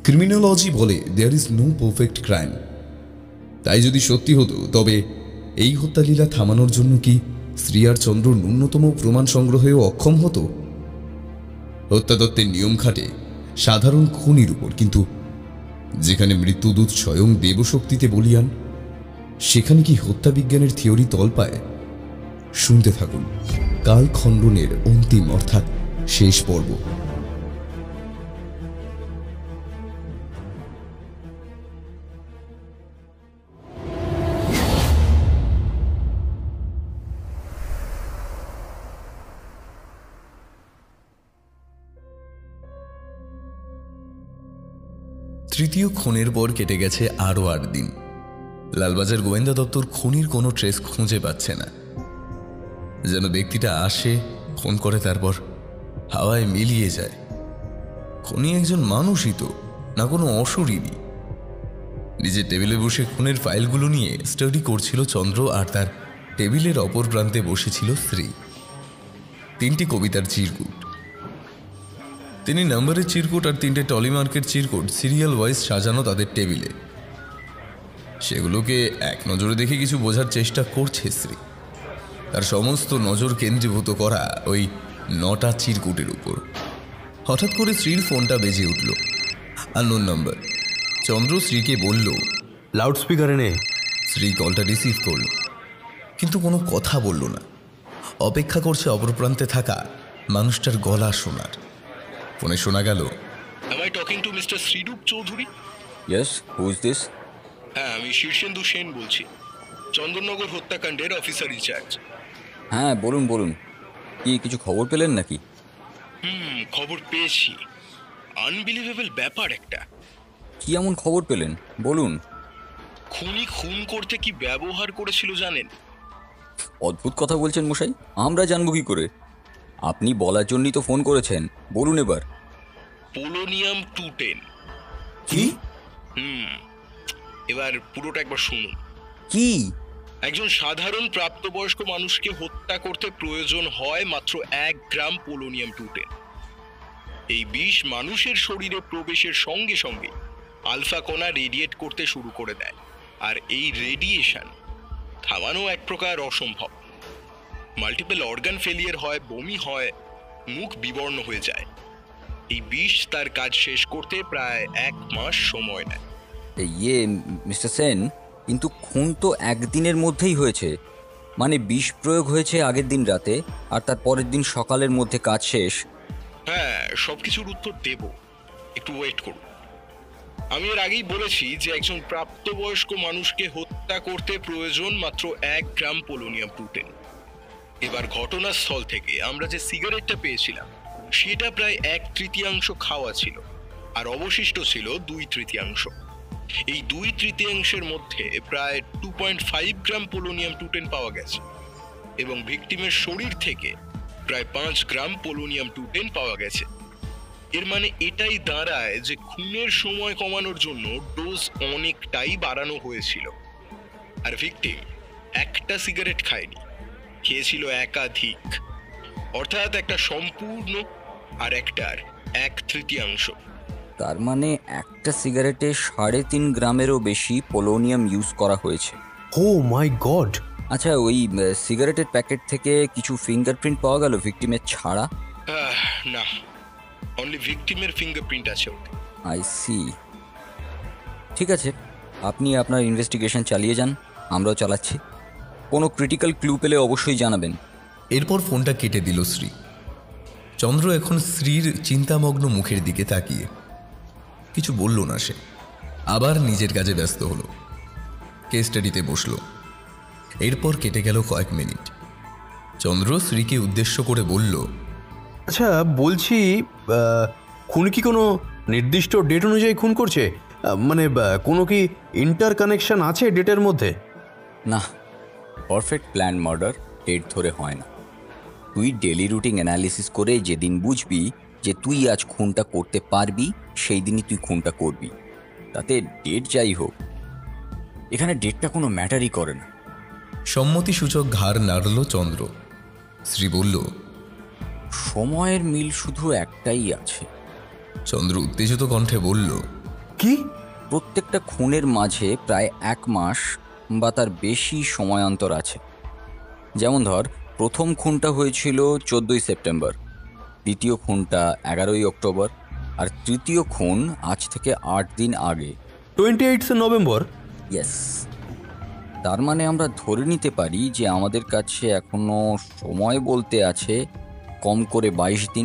Criminology বলে there is no perfect crime. তাই যদি সত্যি হতো তবে এই হত্যালীলা থামানোর জন্য কি শ্রী আর চন্দ্র ন্যূনতম প্রমাণ সংগ্রহেও অক্ষম হতো? হত্যাতত্ত্বের নিয়ম খাটে সাধারণ খুনির উপর, কিন্তু যেখানে মৃত্যুদূত স্বয়ং দেবশক্তিতে বলিয়ান, সেখানে কি হত্যা বিজ্ঞানের থিওরি তল পায়? শুনতে থাকুন কালখণ্ডনের অন্তিম অর্থাৎ শেষ পর্ব। তৃতীয় খুনের পর কেটে গেছে আরও 8 দিন। লালবাজার গোয়েন্দা দপ্তর খুনির কোনো ট্রেস খুঁজে পাচ্ছে না। যেন ব্যক্তিটা আসে, খুন করে, তারপর হাওয়ায় মিলিয়ে যায়। খুনি একজন মানুষই তো, না কোনো অশরীরী। নিজের টেবিলে বসে খুনের ফাইলগুলো নিয়ে স্টাডি করছিল চন্দ্র, আর তার টেবিলের অপর প্রান্তে বসেছিল শ্রী। 3টি কবিতার চিরকুট, 3 নম্বরের চিরকুট আর 3টে টলিমার্কের চিরকুট সিরিয়াল ওয়াইজ সাজানো তাদের টেবিলে। সেগুলোকে এক নজরে দেখে কিছু বোঝার চেষ্টা করছে শ্রী। তার সমস্ত নজর কেন্দ্রীভূত করা ওই 9টা চিরকুটের উপর। হঠাৎ করে শ্রীর ফোনটা বেজে উঠল। Unknown number. চন্দ্র শ্রীকে বলল, লাউড স্পিকারে নে। শ্রী কলটা রিসিভ করল, কিন্তু কোনো কথা বলল না। অপেক্ষা করছে অপর প্রান্তে থাকা মানুষটার গলা শোনার। ফোনে শোনা গেল, Am I talking to Mr. Shrirup Chowdhury? Yes, who is this? হ্যাঁ, আমি শীর্ষেন্দু সেন বলছি, চন্দননগর হত্যাকাণ্ডের অফিসার ইনচার্জ। হ্যাঁ, বলুন বলুন। কি কিছু খবর পেলেন নাকি? খবর পেয়েছি। আনবিলিভেবল ব্যাপার একটা। কি এমন খবর পেলেন বলুন। খুনি খুন করতে কি ব্যবহার করেছিল জানেন? অদ্ভুত কথা বলছেন মশাই, আমরা জানবো কি করে? আপনি বলার জন্যই তো ফোন করেছেন, বলুন এবার। পোলোনিয়াম 210। কি? এবার পুরোটা একবার শুনুন। কি? একজন সাধারণ প্রাপ্তবয়স্ক মানুষকে হত্যা করতে প্রয়োজন হয় মাত্র 1 গ্রাম পোলোনিয়াম 210। এই বিষ মানুষের শরীরে প্রবেশের সঙ্গে সঙ্গে আলফা কণা রেডিয়েট করতে শুরু করে দেয়, আর এই রেডিয়েশন থামানো এক প্রকার অসম্ভব। মাল্টিপল অর্গান ফেলিয়ার হয়, বমি হয়, মুখ বিবর্ণ হয়ে যায়। এই বিষ তার কাজ শেষ করতে প্রায় 1 মাস সময় নেয়। মিস্টার সেন, কিন্তু খুন তো একদিনের মধ্যেই হয়েছে। মানে বিষ প্রয়োগ হয়েছে আগের দিন রাতে, আর তার পরের দিন সকালের মধ্যে কাজ শেষ। হ্যাঁ, সবকিছুর উত্তর দেব, একটু ওয়েট করুন। আমি এর আগেই বলেছি যে একজন প্রাপ্তবয়স্ক মানুষকে হত্যা করতে প্রয়োজন মাত্র 1 গ্রাম পোলোনিয়াম 210। এবার ঘটনাস্থল থেকে আমরা যে সিগারেটটা পেয়েছিলাম সেটা প্রায় 1/3 খাওয়া ছিল, আর অবশিষ্ট ছিল 2/3। এই 2/3 মধ্যে প্রায় 2.5 গ্রাম পোলোনিয়াম 210 পাওয়া গেছে, এবং ভিকটিমের শরীর থেকে প্রায় 5 গ্রাম পোলোনিয়াম 210 পাওয়া গেছে। এর মানে এটাই দাঁড়ায় যে খুনের সময় কমানোর জন্য ডোজ অনেকটাই বাড়ানো হয়েছিল। আর ভিকটিম একটা সিগারেট খায়নি, খেয়েছিল একাধিক, অর্থাৎ একটা সম্পূর্ণ আর একটার 1/3। তার মানে একটা সিগারেটে 3.5 গ্রামেরও বেশি পোলোনিয়াম ইউজ করা হয়েছে। Oh my god! আচ্ছা, ওই সিগারেটের প্যাকেট থেকে কিছু ফিঙ্গারপ্রিন্ট পাওয়া গেল ভিকটিমের ছাড়া? না, অনলি ভিকটিমের ফিঙ্গারপ্রিন্ট আছে ওতে। I see. ঠিক আছে, আপনি আপনার ইনভেস্টিগেশন চালিয়ে যান, আমরাও চালাচ্ছি। কোনো ক্রিটিক্যাল ক্লু পেলে অবশ্যই জানাবেন। এরপর ফোনটা কেটে দিল শ্রী। চন্দ্র এখন শ্রীর চিন্তামগ্ন মুখের দিকে তাকিয়ে কিছু বলল না। সে আবার নিজের কাজে ব্যস্ত হলো, কেস স্টাডিতে বসল। এরপর কেটে গেল কয়েক মিনিট। চন্দ্র শ্রীকে উদ্দেশ্য করে বলল, আচ্ছা বলছি, খুন কি কোনো নির্দিষ্ট ডেট অনুযায়ী খুন করছে? মানে কোনো কি ইন্টার কানেকশন আছে ডেটের মধ্যে? না, পারফেক্ট প্ল্যান মার্ডার ডেট ধরে হয় না। তুই ডেলি রুটিন অ্যানালিসিস করে যেদিন বুঝবি যে তুই আজ খুনটা করতে পারবি, সেই দিনই তুই খুনটা করবি। তাতে ডেট যাই হোক, এখানে ডেটটা কোনো ম্যাটারই করে না। সম্মতিসূচক ঘাড় নাড়ল চন্দ্র। শ্রী বলল, সময়ের মিল শুধু একটাই আছে। চন্দ্র উত্তেজিত কণ্ঠে বলল, কি? প্রত্যেকটা খুনের মাঝে প্রায় 1 মাস বা তার বেশি সময়ান্তর আছে। যেমন ধর, প্রথম খুনটা হয়েছিল 14ই সেপ্টেম্বর, দ্বিতীয় খুনটা 11ই অক্টোবর, আর তৃতীয় খুন আজ থেকে 8 দিন আগে। 28 নভেম্বর। ইয়েস। তার মানে আমরা ধরে নিতে পারি যে আমাদের কাছে এখনো সময় বলতে আছে কম করে 22 দিন।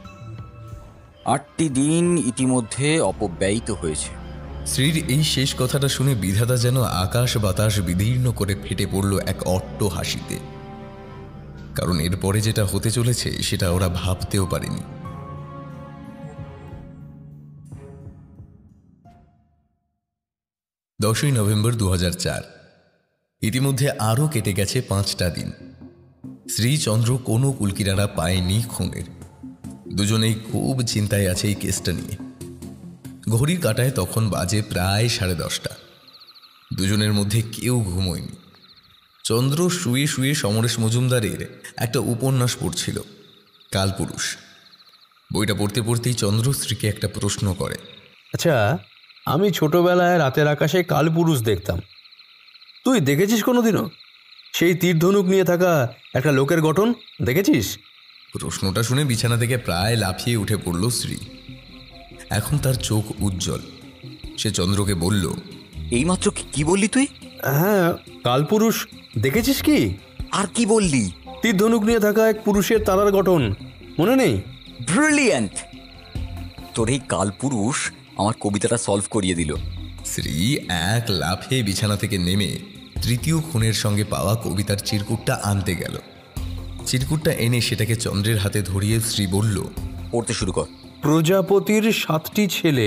8টি দিন ইতিমধ্যে অপব্যয়িত হয়েছে। শ্রীর এই শেষ কথাটা শুনে বিধাতা যেন আকাশ বাতাস বিদীর্ণ করে ফেটে পড়ল এক অট্ট হাসিতে। কারণ এরপরে যেটা হতে চলেছে সেটা ওরা ভাবতেও পারেনি। দশই নভেম্বর 2004। ইতিমধ্যে আরও কেটে গেছে 5টা দিন। শ্রীচন্দ্র কোনো কুলকিনারা পায়নি খুনের। দুজনেই খুব চিন্তায় আছে এই কেসটা নিয়ে। ঘড়ির কাঁটায় তখন বাজে প্রায় 10:30। দুজনের মধ্যে কেউ ঘুমোয়নি। চন্দ্র শুয়ে শুয়ে সমরেশ মজুমদারের একটা উপন্যাস পড়ছিল, কালপুরুষ। বইটা পড়তে পড়তেই চন্দ্র স্ত্রীকে একটা প্রশ্ন করে। আচ্ছা, আমি ছোটবেলায় রাতের আকাশে কালপুরুষ দেখতাম। তুই দেখেছিস কোনোদিনও? সেই তীরধনুক নিয়ে থাকা একটা লোকের গঠন দেখেছিস? প্রশ্নটা শুনে বিছানা থেকে প্রায় লাফিয়ে উঠে পড়ল শ্রী। এখন তার চোখ উজ্জ্বল। সে চন্দ্রকে বলল, এইমাত্র কি বললি তুই? হ্যাঁ, কালপুরুষ দেখেছিস কি? আর কি বললি? তীরধনুক নিয়ে থাকা এক পুরুষের তারার গঠন মনে নেই? ব্রিলিয়ান্ট! তোর এই কালপুরুষ আমার কবিতাটা সলভ করিয়ে দিল। শ্রী এক লাফে বিছানা থেকে নেমে তৃতীয় খুনের সঙ্গে পাওয়া কবিতার চিরকুটটা আনতে গেল। চিরকুটটা এনে সেটাকে চন্দ্রের হাতে ধরিয়ে শ্রী বলল, পড়তে শুরু কর। প্রজাপতির 7টি ছেলে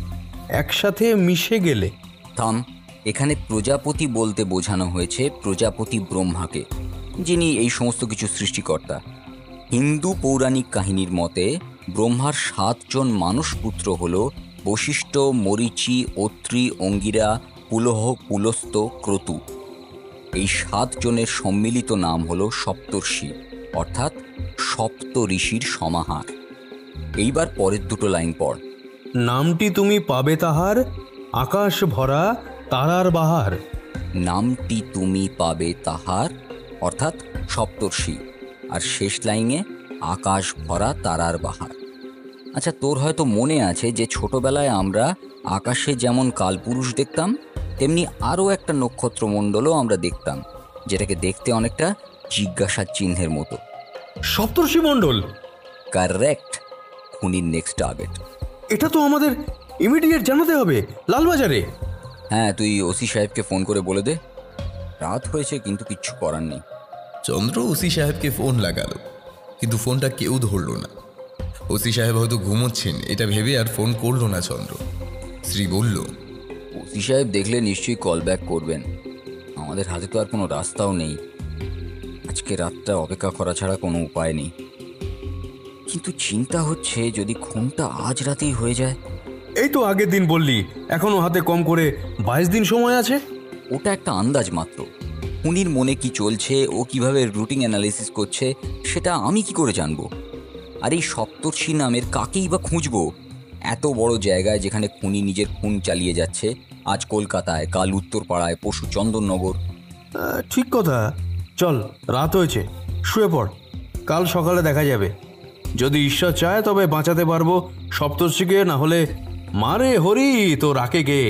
একসাথে মিশে গেলে। থাম। এখানে প্রজাপতি বলতে বোঝানো হয়েছে প্রজাপতি ব্রহ্মাকে, যিনি এই সমস্ত কিছু সৃষ্টিকর্তা। হিন্দু পৌরাণিক কাহিনীর মতে ব্রহ্মার 7 জন মানসপুত্র হল বশিষ্ঠ, মরীচি, অত্রি, অঙ্গিরা, পুলহ, পুলস্ত, ক্রতু। এই 7 জনের সম্মিলিত নাম হল সপ্তর্ষি, অর্থাৎ সপ্ত ঋষির সমাহার। এইবার পরের দুটো লাইন পড়। নামটি তুমি পাবে তাহার, আকাশ ভরা তারার বাহার। নামটি তুমি পাবে তাহার, অর্থাৎ সপ্তর্ষি, আর শেষ লাইনে আকাশ ভরা তারার বাহার। আচ্ছা, তোর হয়তো মনে আছে যে ছোটবেলায় আমরা আকাশে যেমন কালপুরুষ দেখতাম, তেমনি আরও একটা নক্ষত্রমণ্ডলও আমরা দেখতাম, যেটাকে দেখতে অনেকটা জিজ্ঞাসার চিহ্নের মতো। সপ্তর্ষি মণ্ডল? কারেক্ট। খুনির নেক্সট টার্গেট। এটা তো আমাদের ইমিডিয়েট জানাতে হবে, লালবাজারে। হ্যাঁ, তুই ওসি সাহেবকে ফোন করে বলে দে। রাত হয়েছে কিন্তু কিচ্ছু করার নেই। চন্দ্র ওসি সাহেবকে ফোন লাগালো, কিন্তু ফোনটা কেউ ধরল না। ওসি সাহেব হয়তো ঘুমোচ্ছেন এটা ভেবে আর ফোন করলো না চন্দ্র। শ্রী বলল, ওসি সাহেব দেখলে নিশ্চয়ই কল ব্যাক করবেন। আমাদের হাতে তো আর কোনো রাস্তাও নেই। আজকে রাতটা অপেক্ষা করা ছাড়া কোনো উপায় নেই। কিন্তু চিন্তা হচ্ছে যদি খুনটা আজ রাতেই হয়ে যায়। এই তো আগের দিন বললি এখনো হাতে কম করে 22 দিন সময় আছে। ওটা একটা আন্দাজ মাত্র। খুনির মনে কি চলছে, ও কিভাবে রুটিন অ্যানালিসিস করছে, সেটা আমি কি করে জানবো? আর এই সপ্তর্ষি নামের কাকেই বা খুঁজবো এত বড় জায়গায়, যেখানে খুনি নিজের খুন চালিয়ে যাচ্ছে। আজ কলকাতায়, কাল উত্তরপাড়ায়, পরশু চন্দননগর। ঠিক কথা। চল, রাত হয়েছে, শুয়ে পড়। কাল সকালে দেখা যাবে। যদি ঈশ্বর চায় তবে বাঁচাতে পারবো সপ্তর্ষিকে, না হলে মারে হরি তো রাকে গে।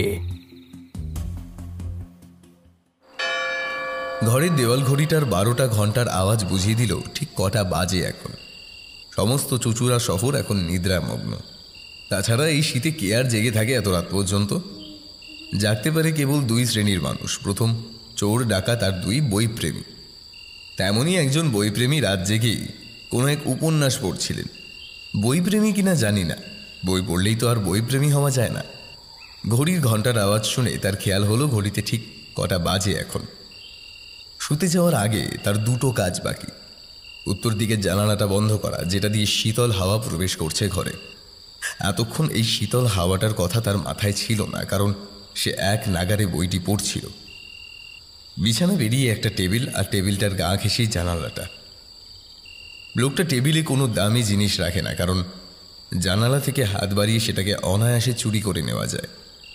ঘরের দেওয়াল ঘড়িটার 12টা ঘন্টার আওয়াজ বুঝিয়ে দিল ঠিক কটা বাজে এখন। সমস্ত চুচুড়া শহর এখন নিদ্রামগ্ন। তাছাড়া এই শীতে কে আর জেগে থাকে এত রাত পর্যন্ত? জাগতে পারে কেবল 2 শ্রেণীর মানুষ। প্রথম, চোর ডাকাত আর 2 বইপ্রেমী। তেমনই একজন বইপ্রেমী রাত জেগেই কোনো এক উপন্যাস পড়ছিলেন। বইপ্রেমী কিনা জানি না, বই পড়লেই তো আর বইপ্রেমী হওয়া যায় না। ঘড়ির ঘন্টার আওয়াজ শুনে তার খেয়াল হলো ঘড়িতে ঠিক কটা বাজে এখন। শুতে যাওয়ার আগে তার 2টো কাজ বাকি। উত্তর দিকের জানালাটা বন্ধ করা, যেটা দিয়ে শীতল হাওয়া প্রবেশ করছে ঘরে। এতক্ষণ এই শীতল হাওয়াটার কথা তার মাথায় ছিল না, কারণ সে এক নাগারে বইটি পড়ছিল। বিছানা বেরিয়ে একটা টেবিল, আর টেবিলটার গা ঘেঁষেই জানালাটা। লোকটা টেবিলে কোনো দামি জিনিস রাখে না, কারণ জানালা থেকে হাত বাড়িয়ে সেটাকে অনায়াসে চুরি করে নেওয়া যায়।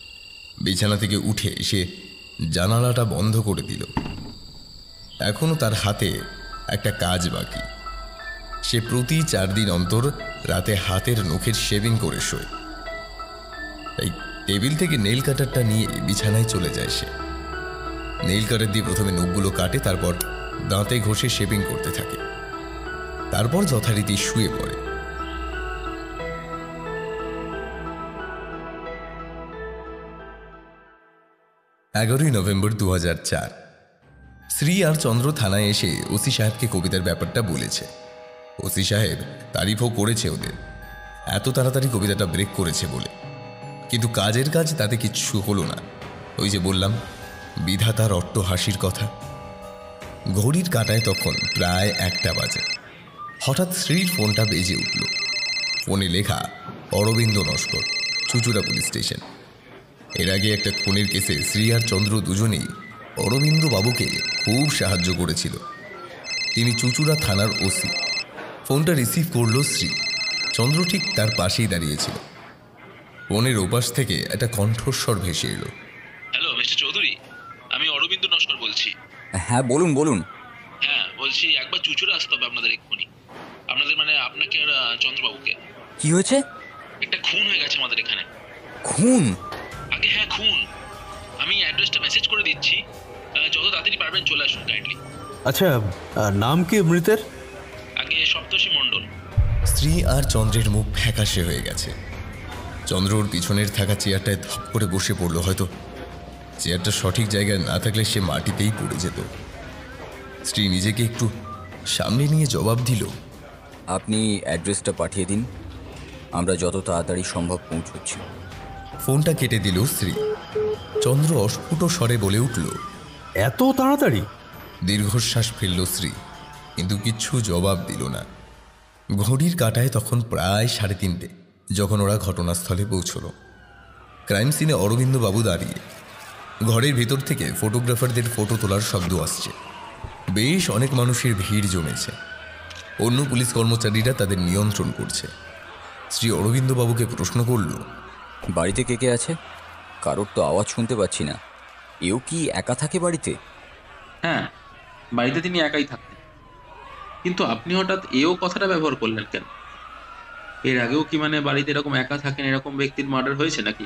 বিছানা থেকে উঠে সে জানালাটা বন্ধ করে দিল। এখনো তার হাতে একটা কাজ বাকি। সে প্রতি 4 দিন অন্তর রাতে হাতের নখের শেভিং করে শোয়। তাই টেবিল থেকে নেইল কাটারটা নিয়ে বিছানায় চলে যায় সে। নেইল কাটার দিয়ে প্রথমে নখগুলো কাটে, তারপর দাঁতে ঘষে শেভিং করতে থাকে, তারপর যথারীতি শুয়ে পড়ে। নভেম্বর 2004 শ্রী আর চন্দ্র থানায় এসে ওসি সাহেবকে কবিতার ব্যাপারটা বলেছে। ওসি সাহেব তারিফও করেছে ওদের, এত তাড়াতাড়ি কবিতাটা ব্রেক করেছে বলে। কিন্তু কাজের কাজ তাতে কিচ্ছু হলো না। ওই যে বললাম, বিধাতার অট্টহাসির কথা। ঘড়ির কাঁটায় তখন প্রায় 1টা বাজে। হঠাৎ শ্রীর ফোনটা বেজে উঠল। ফোনে লেখা অরবিন্দ নস্কর, চুচুড়া পুলিশ স্টেশন। এর আগে একটা খুনের কেসে শ্রী আর চন্দ্র দুজনেই অরবিন্দ বাবুকে খুব সাহায্য করেছিল। তিনি চুচুড়া থানার ওসি। ফোনটা রিসিভ করলো শ্রী। চন্দ্র ঠিক তার পাশেই দাঁড়িয়েছিল। ফোনের ওপাশ থেকে একটা কণ্ঠস্বর ভেসে এলো। হ্যালো মিস্টার চৌধুরী, আমি অরবিন্দ নস্কর বলছি। হ্যাঁ বলুন বলুন। হ্যাঁ বলছি, একবার চুচুড়ে আসতে হবে আপনাদের এক্ষুনি। আপনাদের মানে আপনাকে আর চন্দ্রবাবুকে। কি হয়েছে? একটা খুন হয়ে গেছে আমাদের এখানে। খুন? আগে হ্যাঁ খুন। আমি অ্যাড্রেসটা মেসেজ করে দিচ্ছি, যত তাড়াতাড়ি পারবেন চলে আসুন কাইন্ডলি। আচ্ছা, নাম কি মৃতের? আগে সপ্তর্ষি মণ্ডল। স্ত্রী আর চন্দ্রের মুখ ফ্যাকাশে হয়ে গেছে। চন্দ্রর পিছনের থাকা চেয়ারটায় ধপ করে বসে পড়ল। হয়তো চেয়ারটা সঠিক জায়গায় না থাকলে সে মাটিতেই পড়ে যেত। স্ত্রী নিজেকে একটু সামনে নিয়ে জবাব দিল, আপনি অ্যাড্রেসটা পাঠিয়ে দিন, আমরা যত তাড়াতাড়ি সম্ভব পৌঁছচ্ছি। ফোনটা কেটে দিল স্ত্রী। চন্দ্র অস্ফুট স্বরে বলে উঠল, এত তাড়াতাড়ি? দীর্ঘশ্বাস ফেলল স্ত্রী, কিন্তু কিচ্ছু জবাব দিল না। ঘড়ির কাঁটায় তখন প্রায় 3:30 যখন ওরা ঘটনাস্থলে পৌঁছল। ক্রাইম সিনে অরবিন্দ বাবু দাঁড়িয়ে। ঘরের ভেতর থেকে ফটোগ্রাফারদের ফটো তোলার শব্দ আসছে। বেশ অনেক মানুষের ভিড় জমেছে। অন্য পুলিশ কর্মচারীরা তাদের নিয়ন্ত্রণ করছে। শ্রী অরবিন্দ বাবুকে প্রশ্ন করল, বাড়িতে কে কে আছে? কারোর তো আওয়াজ শুনতে পাচ্ছি না। এও কি একা থাকে বাড়িতে? হ্যাঁ, বাড়িতে তিনি একাই থাকতেন। কিন্তু আপনি হঠাৎ এও কথাটা ব্যবহার করলেন কেন? এর আগেও কি মানে বাড়িতে এরকম একা থাকেন এরকম ব্যক্তির মার্ডার হয়েছে নাকি?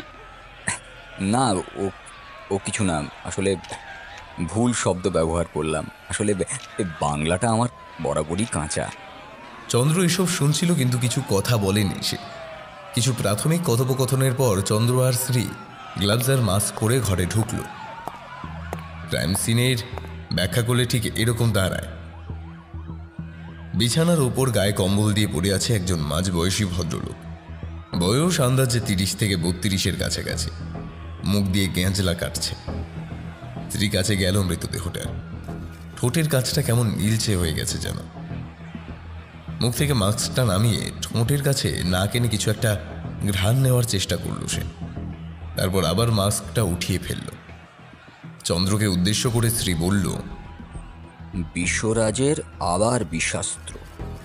না, ও ও কিছু না, আসলে ভুল শব্দ ব্যবহার করলাম। আসলে বাংলাটা আমার বরাবরই কাঁচা। চন্দ্র এসব শুনছিল, কিন্তু কিছু কথা বলেনি সে। কিছু প্রাথমিক কথোপকথনের পর চন্দ্র আর শ্রী গ্লাভস আর মাস্ক পরে ঘরে ঢুকল। ক্রাইম সিনের ব্যাখ্যা করলে ঠিক এরকম দাঁড়ায়। বিছানার ওপর গায়ে কম্বল দিয়ে পড়ে আছে একজন মাঝবয়সী ভদ্রলোক। বয়স আন্দাজে 30 থেকে 32-এর কাছাকাছি। মুখ দিয়ে গেঁজলা কাটছে। স্ত্রী কাছে গেল মৃতদেহটার। ঠোঁটের কাছটা কেমন নীলচে হয়ে গেছে যেন। মুখ থেকে মাস্কটা নামিয়ে ঠোঁটের কাছে না কেনে কিছু একটা ঘ্রাণ নেওয়ার চেষ্টা করল সে। তারপর আবার মাস্কটা উঠিয়ে ফেলল। চন্দ্রকে উদ্দেশ্য করে স্ত্রী বলল, বিশ্বরাজের আবার বিষাস্ত্র।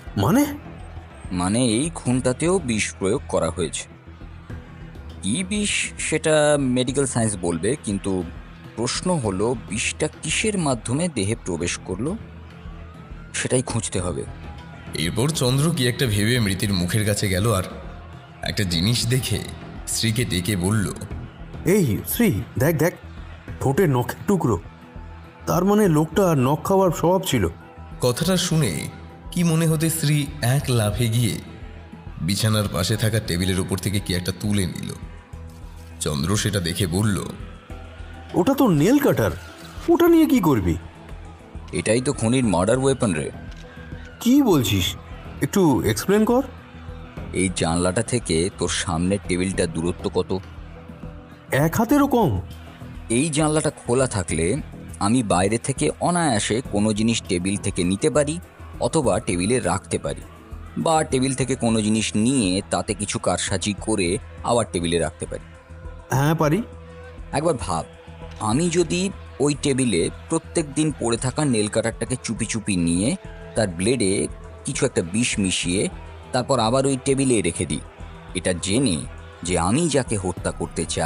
মানে এই খুনটাতেও বিষ প্রয়োগ করা হয়েছে। কি বিষ সেটা মেডিকেল সায়েন্স বলবে, কিন্তু প্রশ্ন হলো বিষটা কিসের মাধ্যমে দেহে প্রবেশ করলো সেটাই খুঁজতে হবে। এরপর চন্দ্র কি একটা ভেবে মৃতের মুখের কাছে গেল আর একটা জিনিস দেখে স্ত্রীকে ডেকে বলল, এই শ্রী, দেখ দেখ, ঠোঁটে নখের টুকরো। তার মানে লোকটা নখ খাওয়ার স্বভাব ছিল। কথাটা শুনে কি মনে হতে স্ত্রী এক লাফে গিয়ে বিছানার পাশে থাকা টেবিলের উপর থেকে কি একটা তুলে নিল। চন্দ্র সেটা দেখে বলল, ওটা তো নেল কাটার, ওটা নিয়ে কি করবি? এটাই তো খুনির মার্ডার ওয়েপন রে। কি বলছিস, একটু এক্সপ্লেন কর। এই জানলাটা থেকে তোর সামনের টেবিলটা দূরত্ব কত? 1 হাতেরও কম। এই জানলাটা খোলা থাকলে আমি বাইরে থেকে অনায়াসে কোনো জিনিস টেবিল থেকে নিতে পারি, অথবা টেবিলে রাখতে পারি, বা টেবিল থেকে কোনো জিনিস নিয়ে তাতে কিছু কারসাজি করে আবার টেবিলে রাখতে পারি। হ্যাঁ পারি। একবার ভাব, আমি যদি ওই টেবিলে প্রত্যেক দিন পড়ে থাকা নেল কাটারটাকে চুপি চুপি নিয়ে তার ব্লেডে কিছু একটা বিষ মিশিয়ে তারপর আবার ওই টেবিলে রেখে দিই, এটা জেনে যে আমি যাকে হত্যা করতে চাই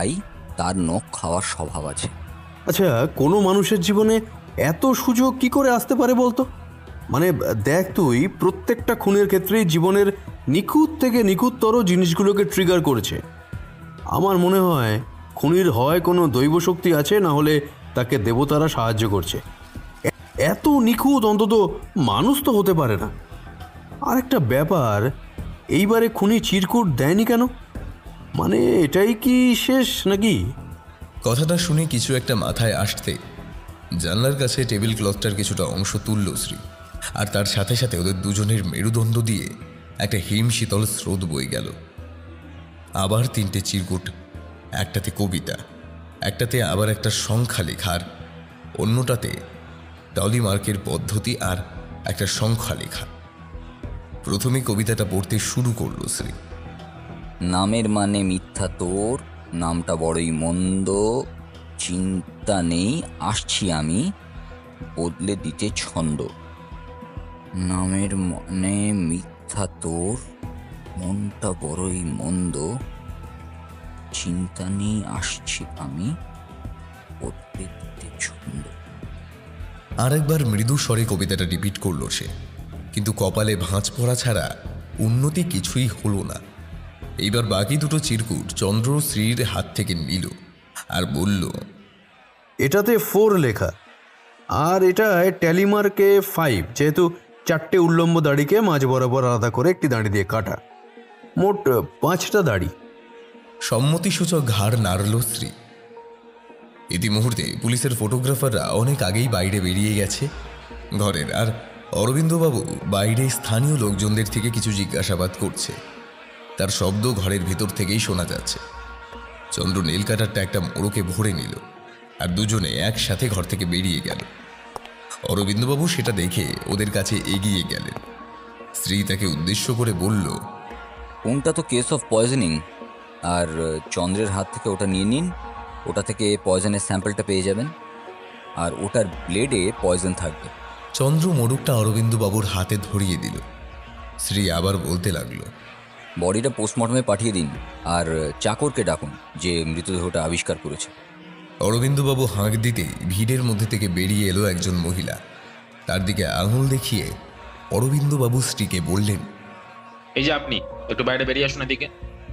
তার নখ খাওয়ার স্বভাব আছে। আচ্ছা, কোনো মানুষের জীবনে এত সুযোগ কি করে আসতে পারে বলতো? মানে দেখ, তুই প্রত্যেকটা খুনের ক্ষেত্রেই জীবনের নিখুঁত থেকে নিখুঁততর জিনিসগুলোকে ট্রিগার করেছে। আমার মনে হয় খুনির হয় কোনো দৈব শক্তি আছে, না হলে তাকে দেবতারা সাহায্য করছে। এত নিখুঁত অন্তত মানুষ তো হতে পারে না। আর একটা ব্যাপার, এইবারে খুনি চিরকুট দেয়নি কেন? মানে এটাই কি শেষ নাকি? কথাটা শুনে কিছু একটা মাথায় আসতে জানলার কাছে টেবিল ক্লথটার কিছুটা অংশ তুলল শ্রী, আর তার সাথে সাথে ওদের দুজনের মেরুদণ্ড দিয়ে একটা হিমশীতল স্রোত বয়ে গেল। আবার 3টে চিরকুট, একটাতে কবিতা, একটাতে আবার একটা সংখ্যা লেখার, অন্যটাতে টলিমার্কের পদ্ধতি আর একটা সংখ্যা লেখা। প্রথমে কবিতাটা পড়তে শুরু করলো শ্রী। নামের মানে মিথ্যা তোর, নামটা বড়ই মন্দ, চিন্তা নেই আসছি আমি, বদলে দিতে ছন্দ। নামের মানে মিথ্যা তোর, মনটা বড়ই মন্দ, চিন্তা নেই আসছি আমি, বদলে দিতে ছন্দ। আরেকবার মৃদু স্বরে কবিতাটা রিপিট করলো সে, কিন্তু কপালে ভাঁজ পড়া ছাড়া উন্নতি কিছুই হলো না। এইবার বাকি দুটো চিরকুট চন্দ্র শ্রীর হাত থেকে নিল আর বলল, এটাতে 4 লেখা, আর এটায় ট্যালিমার্কে 5, যেহেতু 4টে উল্লম্ব দাড়িকে মাঝ বরাবর আলাদা করে একটি দাড়ি দিয়ে কাটা, মোট 5টা দাড়ি। সম্মতিসূচক ঘাড় নাড়ল শ্রী। ইতিমুহূর্তে পুলিশের ফটোগ্রাফাররা অনেক আগেই বাইরে বেরিয়ে গেছে ঘরের, আর অরবিন্দবাবু বাইরে স্থানীয় লোকজনদের থেকে কিছু জিজ্ঞাসাবাদ করছে। তার শব্দ ঘরের ভেতর থেকেই শোনা যাচ্ছে। চন্দ্র নীল কাটারটা একটা মোড়কে ভরে নিল আর দুজনে একসাথে ঘর থেকে বেরিয়ে গেল। অরবিন্দবাবু সেটা দেখে ওদের কাছে এগিয়ে গেলেন। স্ত্রী তাকে উদ্দেশ্য করে বলল, কোনটা তো কেস অফ পয়জনিং, আর চন্দ্রের হাত থেকে ওটা নিয়ে নিন, ওটা থেকে পয়জনের স্যাম্পলটা পেয়ে যাবেন, আর ওটার ব্লেডে পয়জন থাকবে। চন্দ্র মোড়কটা অরবিন্দবাবুর হাতে ধরিয়ে দিল। স্ত্রী আবার বলতে লাগলো, বডিটা পোস্টমর্টমে পাঠিয়ে দিন, আর চাকরকে ডাকুন যে মৃতদেহটা আবিষ্কার করেছে। অরবিন্দবাবু হাঁক দিতেই ভিড়ের মধ্যে থেকে বেরিয়ে এলো একজন মহিলা। তার দিকে আঙুল দেখিয়ে অরবিন্দবাবু স্ত্রীকে বললেন, এই যে আপনি একটু বাইরে বেরিয়ে আসুন এদিকে।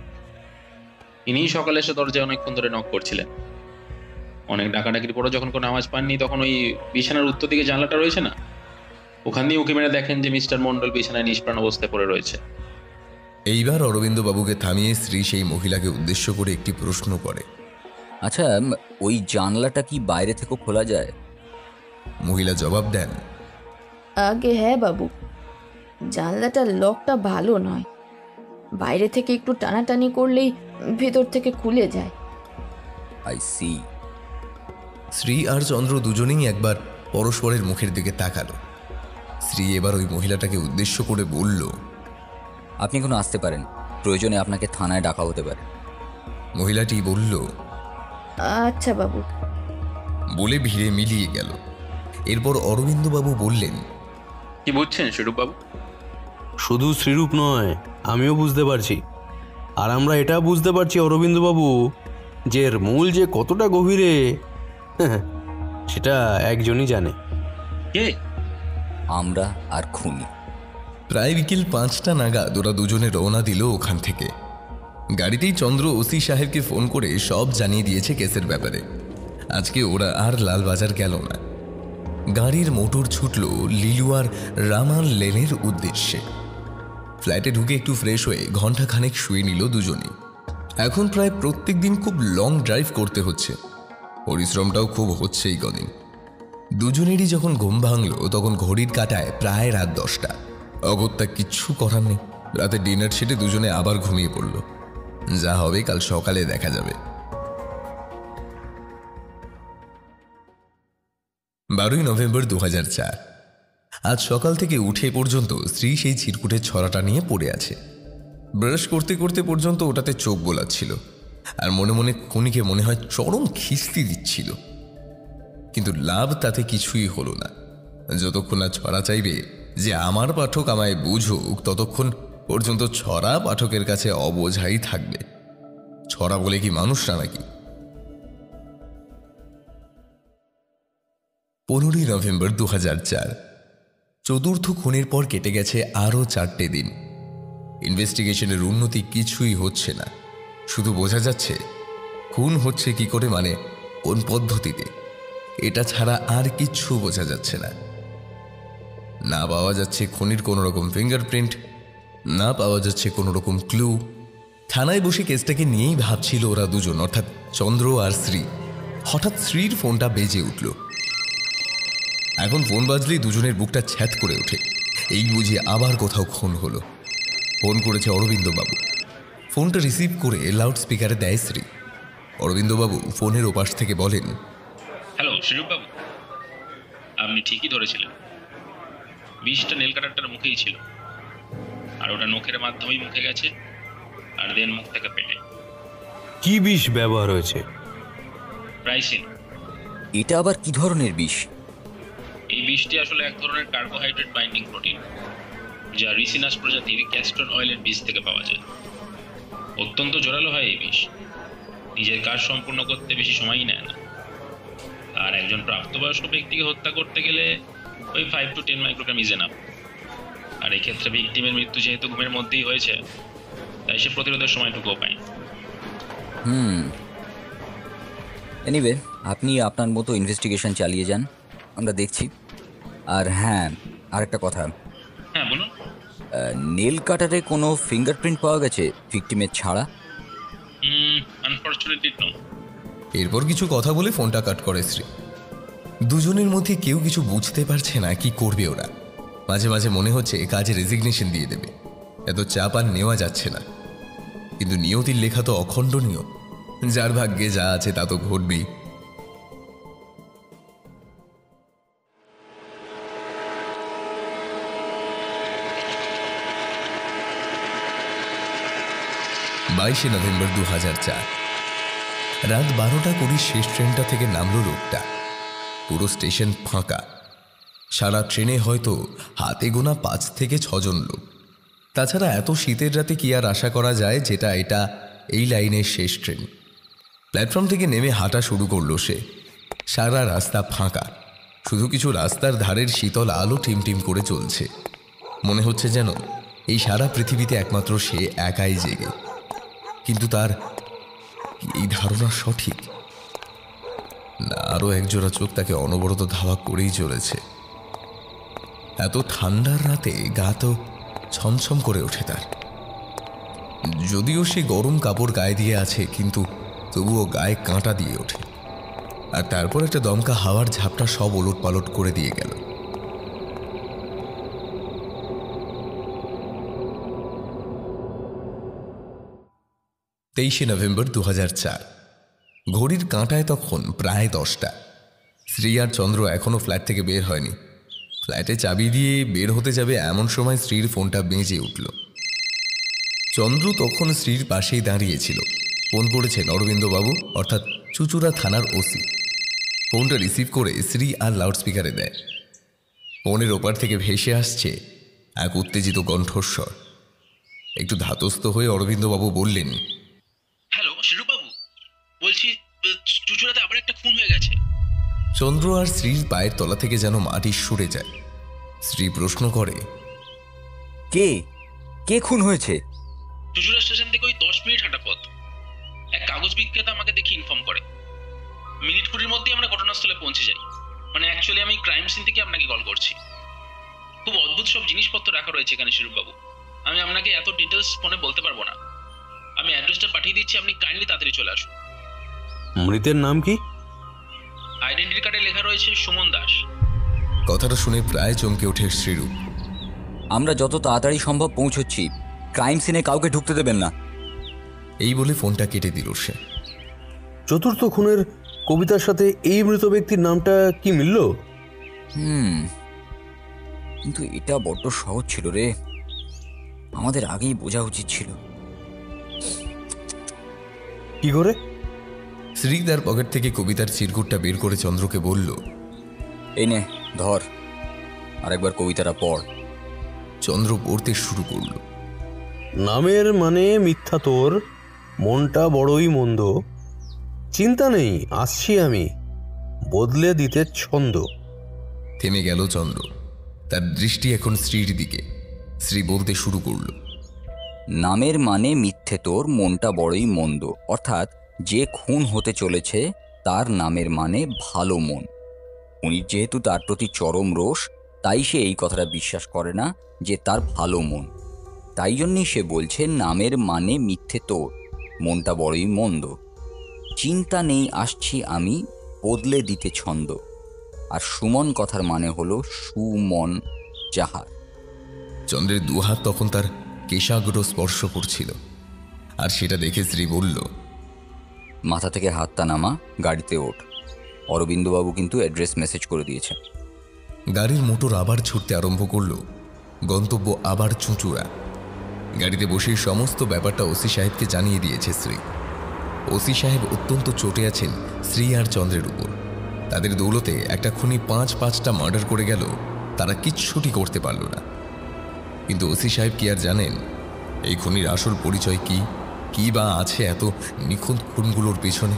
ইনিই সকালে এসে দরজায় অনেকক্ষণ ধরে নক করছিলেন। অনেক ডাকাডাকির পরে যখন কোনো আওয়াজ পাননি, তখন ওই বিছানার উত্তর দিকে জানলাটা রয়েছে না, ওখান দিয়ে উঁকি মেরে দেখেন যে মিস্টার মন্ডল বিছানায় নিষ্প্রাণ অবস্থায় পড়ে রয়েছে। এইবার অরবিন্দবাবুকে থামিয়ে স্ত্রী সেই মহিলাকে উদ্দেশ্য করে একটি প্রশ্ন করে, আচ্ছা, ওই জানলাটা কি বাইরে থেকে খোলা যায়? মহিলা জবাব দেন, আগে হ্যাঁ বাবু, জানলাটার লকটা ভালো নয়, বাইরে থেকে একটু টানাটানি করলেই ভেতর থেকে খুলে যায়। I see. শ্রী আর চন্দ্র দুজনেই একবার পরস্পরের মুখের দিকে তাকালো। শ্রী এবার ওই মহিলাটাকে উদ্দেশ্য করে বলল, আপনি এখনো আসতে পারেন, প্রয়োজনে আপনাকে থানায় ডাকা হতে পারে। মহিলাটি বলল, আচ্ছা বাবু। বলে ভিড়ে মিলিয়ে গেল। এরপর অরবিন্দবাবু বললেন, কি বুঝছেন স্বরূপবাবু? শুধু শ্রীরূপ নয়, আমিও বুঝতে পারছি। আর আমরা এটা বুঝতে পারছি অরবিন্দবাবু, যে এর মূল যে কতটা গভীরে সেটা একজনই জানে। কে? আমরা আর খুনি। প্রায় বিকেল 5টা নাগাদ ওরা দুজনে রওনা দিল ওখান থেকে। গাড়িতেই চন্দ্র ওসি সাহেবকে ফোন করে সব জানিয়ে দিয়েছে কেসের ব্যাপারে। আজকে ওরা আর লালবাজার গেল না। গাড়ির মোটর ছুটল লিলুয়ার রামাল লেনের উদ্দেশ্যে। ফ্ল্যাটে ঢুকে একটু ফ্রেশ হয়ে ঘণ্টাখানেক শুয়ে নিল দুজনেই। এখন প্রায় প্রত্যেক দিন খুব লং ড্রাইভ করতে হচ্ছে, পরিশ্রমটাও খুব হচ্ছে এই কদিন। দুজনেরই যখন ঘুম ভাঙল তখন ঘড়ির কাঁটায় প্রায় রাত 10টা। অগত্যা কিচ্ছু করার নেই, রাতে ডিনার সেটে দুজনে আবার ঘুমিয়ে পড়ল। যা হবে কাল সকালে দেখা যাবে। 12ই নভেম্বর 2004। আজ সকাল থেকে উঠে পর্যন্ত স্ত্রী সেই চিরকুটের ছড়াটা নিয়ে পড়ে আছে। ব্রাশ করতে করতে পর্যন্ত ওটাতে চোখ বোলাচ্ছিল, আর মনে মনে খুনিকে মনে হয় চরম খিস্তি দিচ্ছিল। কিন্তু লাভ তাতে কিছুই হলো না। যতক্ষণ না ছড়া চাইবে যে আমার পাঠক আমায় বুঝুক, ততক্ষণ পর্যন্ত ছড়া পাঠকের কাছে অবোঝাই থাকবে। ছড়া বলে কি মানুষ না নাকি? 15ই নভেম্বর 2004। চতুর্থ খুনের পর কেটে গেছে আরও 4টে দিন। ইনভেস্টিগেশনের উন্নতি কিছুই হচ্ছে না। শুধু বোঝা যাচ্ছে খুন হচ্ছে কি করে, মানে কোন পদ্ধতিতে। এটা ছাড়া আর কিচ্ছু বোঝা যাচ্ছে না। না পাওয়া যাচ্ছে খুনির কোনো রকম ফিঙ্গারপ্রিন্ট, না পাওয়া যাচ্ছে কোনো রকম ক্লু। থানায় বসে কেসটাকে নিয়েই ভাবছিল ওরা দুজন, অর্থাৎ চন্দ্র আর শ্রী। হঠাৎ শ্রীর ফোনটা বেজে উঠল। এখন ফোন বাজলেই দুজনের বুকটা ছ্যাঁত করে ওঠে। এই বুঝে আবার কোথাও খুন হলো। ফোন করেছে অরবিন্দবাবু। ফোনটা রিসিভ করে লাউড স্পিকারে দেয় শ্রী। অরবিন্দবাবু ফোনের ওপাশ থেকে বলেন, হ্যালো শিরূপবাবু, আপনি ঠিকই ধরেছিলেন। বিষটা নেল কাটারটার মুখেই ছিল, আর ওটা নখের মাধ্যমেই মুখে গেছে, আর দেন মুখ থেকে পেটে। কি বিষ ব্যবহার হয়েছে? প্রাইসিন। এটা আবার কি ধরনের বিষ? এই বিষটি আসলে এক ধরনের কার্বোহাইড্রেট বাইন্ডিং প্রোটিন, যা রিসিনাস প্রজাতির ক্যাস্টর অয়েলের বীজ থেকে পাওয়া যায়। অত্যন্ত জোরালো হয় এই বিষ, নিজের কাজ সম্পূর্ণ করতে বেশি সময়ই নেয় না। আর একজন প্রাপ্তবয়স্ক ব্যক্তিকে হত্যা করতে গেলে ওই 5 to 10 মাইক্রোগ্রাম ইজ এনাফ। আর এই ক্ষেত্রে ভিকটিমের মৃত্যু যেহেতু ঘুমের মধ্যেই হয়েছে, তাই সে প্রতিরোধের সময়টুকুও পায়। এনিওয়ে, আপনি আপনার মতো ইনভেস্টিগেশন চালিয়ে যান, আমরা দেখছি। আর হ্যাঁ, আরেকটা কথা, হ্যাঁ বলুন। নেল কাটারে কোনো ফিঙ্গারপ্রিন্ট পাওয়া গেছে ভিকটিমের ছাড়া? Unfortunately no. এরপর কিছু কথা বলে ফোনটা কাট করে শ্রী। দুজনের মধ্যে কেউ কিছু বুঝতে পারছে না কি করবে ওরা। মাঝে মাঝে মনে হচ্ছে কাজে রেজিগনেশন দিয়ে দেবে, এত চাপ আর নেওয়া যাচ্ছে না। কিন্তু নিয়তির লেখা তো অখণ্ডনীয়, যার ভাগ্যে যা আছে তা তো ঘটবেই। বাইশে নভেম্বর 2004 রাত 12:20 শেষ ট্রেনটা থেকে নামলো লোকটা। পুরো স্টেশন ফাঁকা। সারা ট্রেনে হয়তো হাতে গোনা 5 থেকে 6 জন লোক। তাছাড়া এত শীতের রাতে কি আর আশা করা যায় যেটা এটা এই লাইনের শেষ ট্রেন। প্ল্যাটফর্ম থেকে নেমে হাঁটা শুরু করলো সে। সারা রাস্তা ফাঁকা, শুধু কিছু রাস্তার ধারের শীতল আলো টিমটিম করে চলছে। মনে হচ্ছে যেন এই সারা পৃথিবীতে একমাত্র সে একাই জেগে। কিন্তু তার এই ধারণা সঠিক না? আরও একজোড়া চোখ তাকে অনবরত ধাওয়া করেই চলেছে। এত ঠান্ডার রাতে গা তো ছমছম করে ওঠে তার। যদিও সে গরম কাপড় গায়ে দিয়ে আছে, কিন্তু তবুও গায়ে কাঁটা দিয়ে ওঠে। আর তারপর একটা দমকা হাওয়ার ঝাপটা সব ওলট পালট করে দিয়ে গেল। তেইশে নভেম্বর 2004 ঘড়ির কাঁটায় তখন প্রায় 10টা। শ্রী আর চন্দ্র এখনো ফ্ল্যাট থেকে বের হয়নি। ফ্ল্যাটে চাবি দিয়ে বের হতে যাবে এমন সময় স্ত্রীর ফোনটা বেজে উঠল। চন্দ্র তখন স্ত্রীর পাশেই দাঁড়িয়েছিল। ফোন করেছেন অরবিন্দবাবু, অর্থাৎ চুচুড়া থানার ওসি। ফোনটা রিসিভ করে শ্রী আর লাউডস্পিকারে দেয়। ফোনের ওপার থেকে ভেসে আসছে এক উত্তেজিত কণ্ঠস্বর। একটু ধাতস্থ হয়ে অরবিন্দবাবু বললেন, হ্যালো শিরূপবাবু, বলছি চুচুড়াতে আবার একটা খুন হয়ে গেছে। চন্দ্র আর স্ত্রীর পায়ের তলা থেকে যেন মাটি সরে যায়। স্ত্রী প্রশ্ন করে, কে কে খুন হয়েছে? চুচুড়া স্টেশন থেকে ওই 10 মিনিট হাঁটা পথ। এক কাগজ বিক্রেতা আমাকে দেখে ইনফর্ম করে। মিনিট 20 মধ্যেই আমরা ঘটনাস্থলে পৌঁছে যাই। মানে অ্যাকচুয়ালি আমি ক্রাইম সিন থেকে আপনাকে কল করছি। খুব অদ্ভুত সব জিনিসপত্র রাখা রয়েছে এখানে শিরূপবাবু। আমি আপনাকে এত ডিটেলস ফোনে বলতে পারবো না। আমি অ্যাড্রেসটা পাঠিয়ে দিচ্ছি, আপনি কাইন্ডলি তাড়াতাড়ি চলে আসুন। মৃতের নাম কি? আইডেন্টি কার্ডে লেখা রয়েছে সুমন দাস। কথাটা শুনে প্রায় চমকে ওঠে শ্রীরূপ। আমরা যত তাড়াতাড়ি সম্ভব পৌঁছচ্ছি। ক্রাইম সিনে কাউকে ঢুকতে দেবেন না। এই বলে ফোনটা কেটে দিল সে। চতুর্থ খুনের কবিতার সাথে এই মৃত ব্যক্তির নামটা কি মিলল? কিন্তু এটা বড্ড সহজ ছিল রে, আমাদের আগেই বোঝা উচিত ছিল। কি করে? শ্রী তার পকেট থেকে কবিতার চিরকুটটা বের করে চন্দ্রকে বলল, এই নে ধর, আরেকবার কবিতাটা পড়। চন্দ্র পড়তে শুরু করল। নামের মানে মিথ্যা তোর, মনটা বড়ই মন্দ, চিন্তা নেই আসছি আমি, বদলে দিতে ছন্দ। থেমে গেল চন্দ্র। তার দৃষ্টি এখন স্ত্রীর দিকে। স্ত্রী বলতে শুরু করল, নামের মানে মিথ্যে তোর মনটা বড়ই মন্দ, অর্থাৎ যে খুন হতে চলেছে তার নামের মানে ভালো মন। উনি যেহেতু তার প্রতি চরম রোষ, তাই সে এই কথাটা বিশ্বাস করে না যে তার ভালো মন। তাই জন্যই সে বলছে নামের মানে মিথ্যে তোর মনটা বড়ই মন্দ। চিন্তা নেই আসছি আমি বদলে দিতে ছন্দ। আর সুমন কথার মানে হলো সুমন যাহার। চন্দ্রের দুহাত তখন তার কেশাগ্র স্পর্শ করছিল। আর সেটা দেখে স্ত্রী বলল, মাথা থেকে হাতটা নামা, গাড়িতে ওঠ। অরবিন্দবাবু কিন্তু অ্যাড্রেস মেসেজ করে দিয়েছে। গাড়ির মোটর আবার ছুটতে আরম্ভ করল। গন্তব্য আবার চুঁচুড়া। গাড়িতে বসে সমস্ত ব্যাপারটা ওসি সাহেবকে জানিয়ে দিয়েছে স্ত্রী। ওসি সাহেব অত্যন্ত চটে আছেন স্ত্রী আর চন্দ্রের উপর। তাদের দৌলতে একটা খুনি 5-5টা মার্ডার করে গেল, তারা কিচ্ছুটি করতে পারল না। কিন্তু ওসি সাহেব কি আর জানেন এই খুনির আসল পরিচয় কি বা আছে এত নিখুঁত খুনগুলোর পেছনে?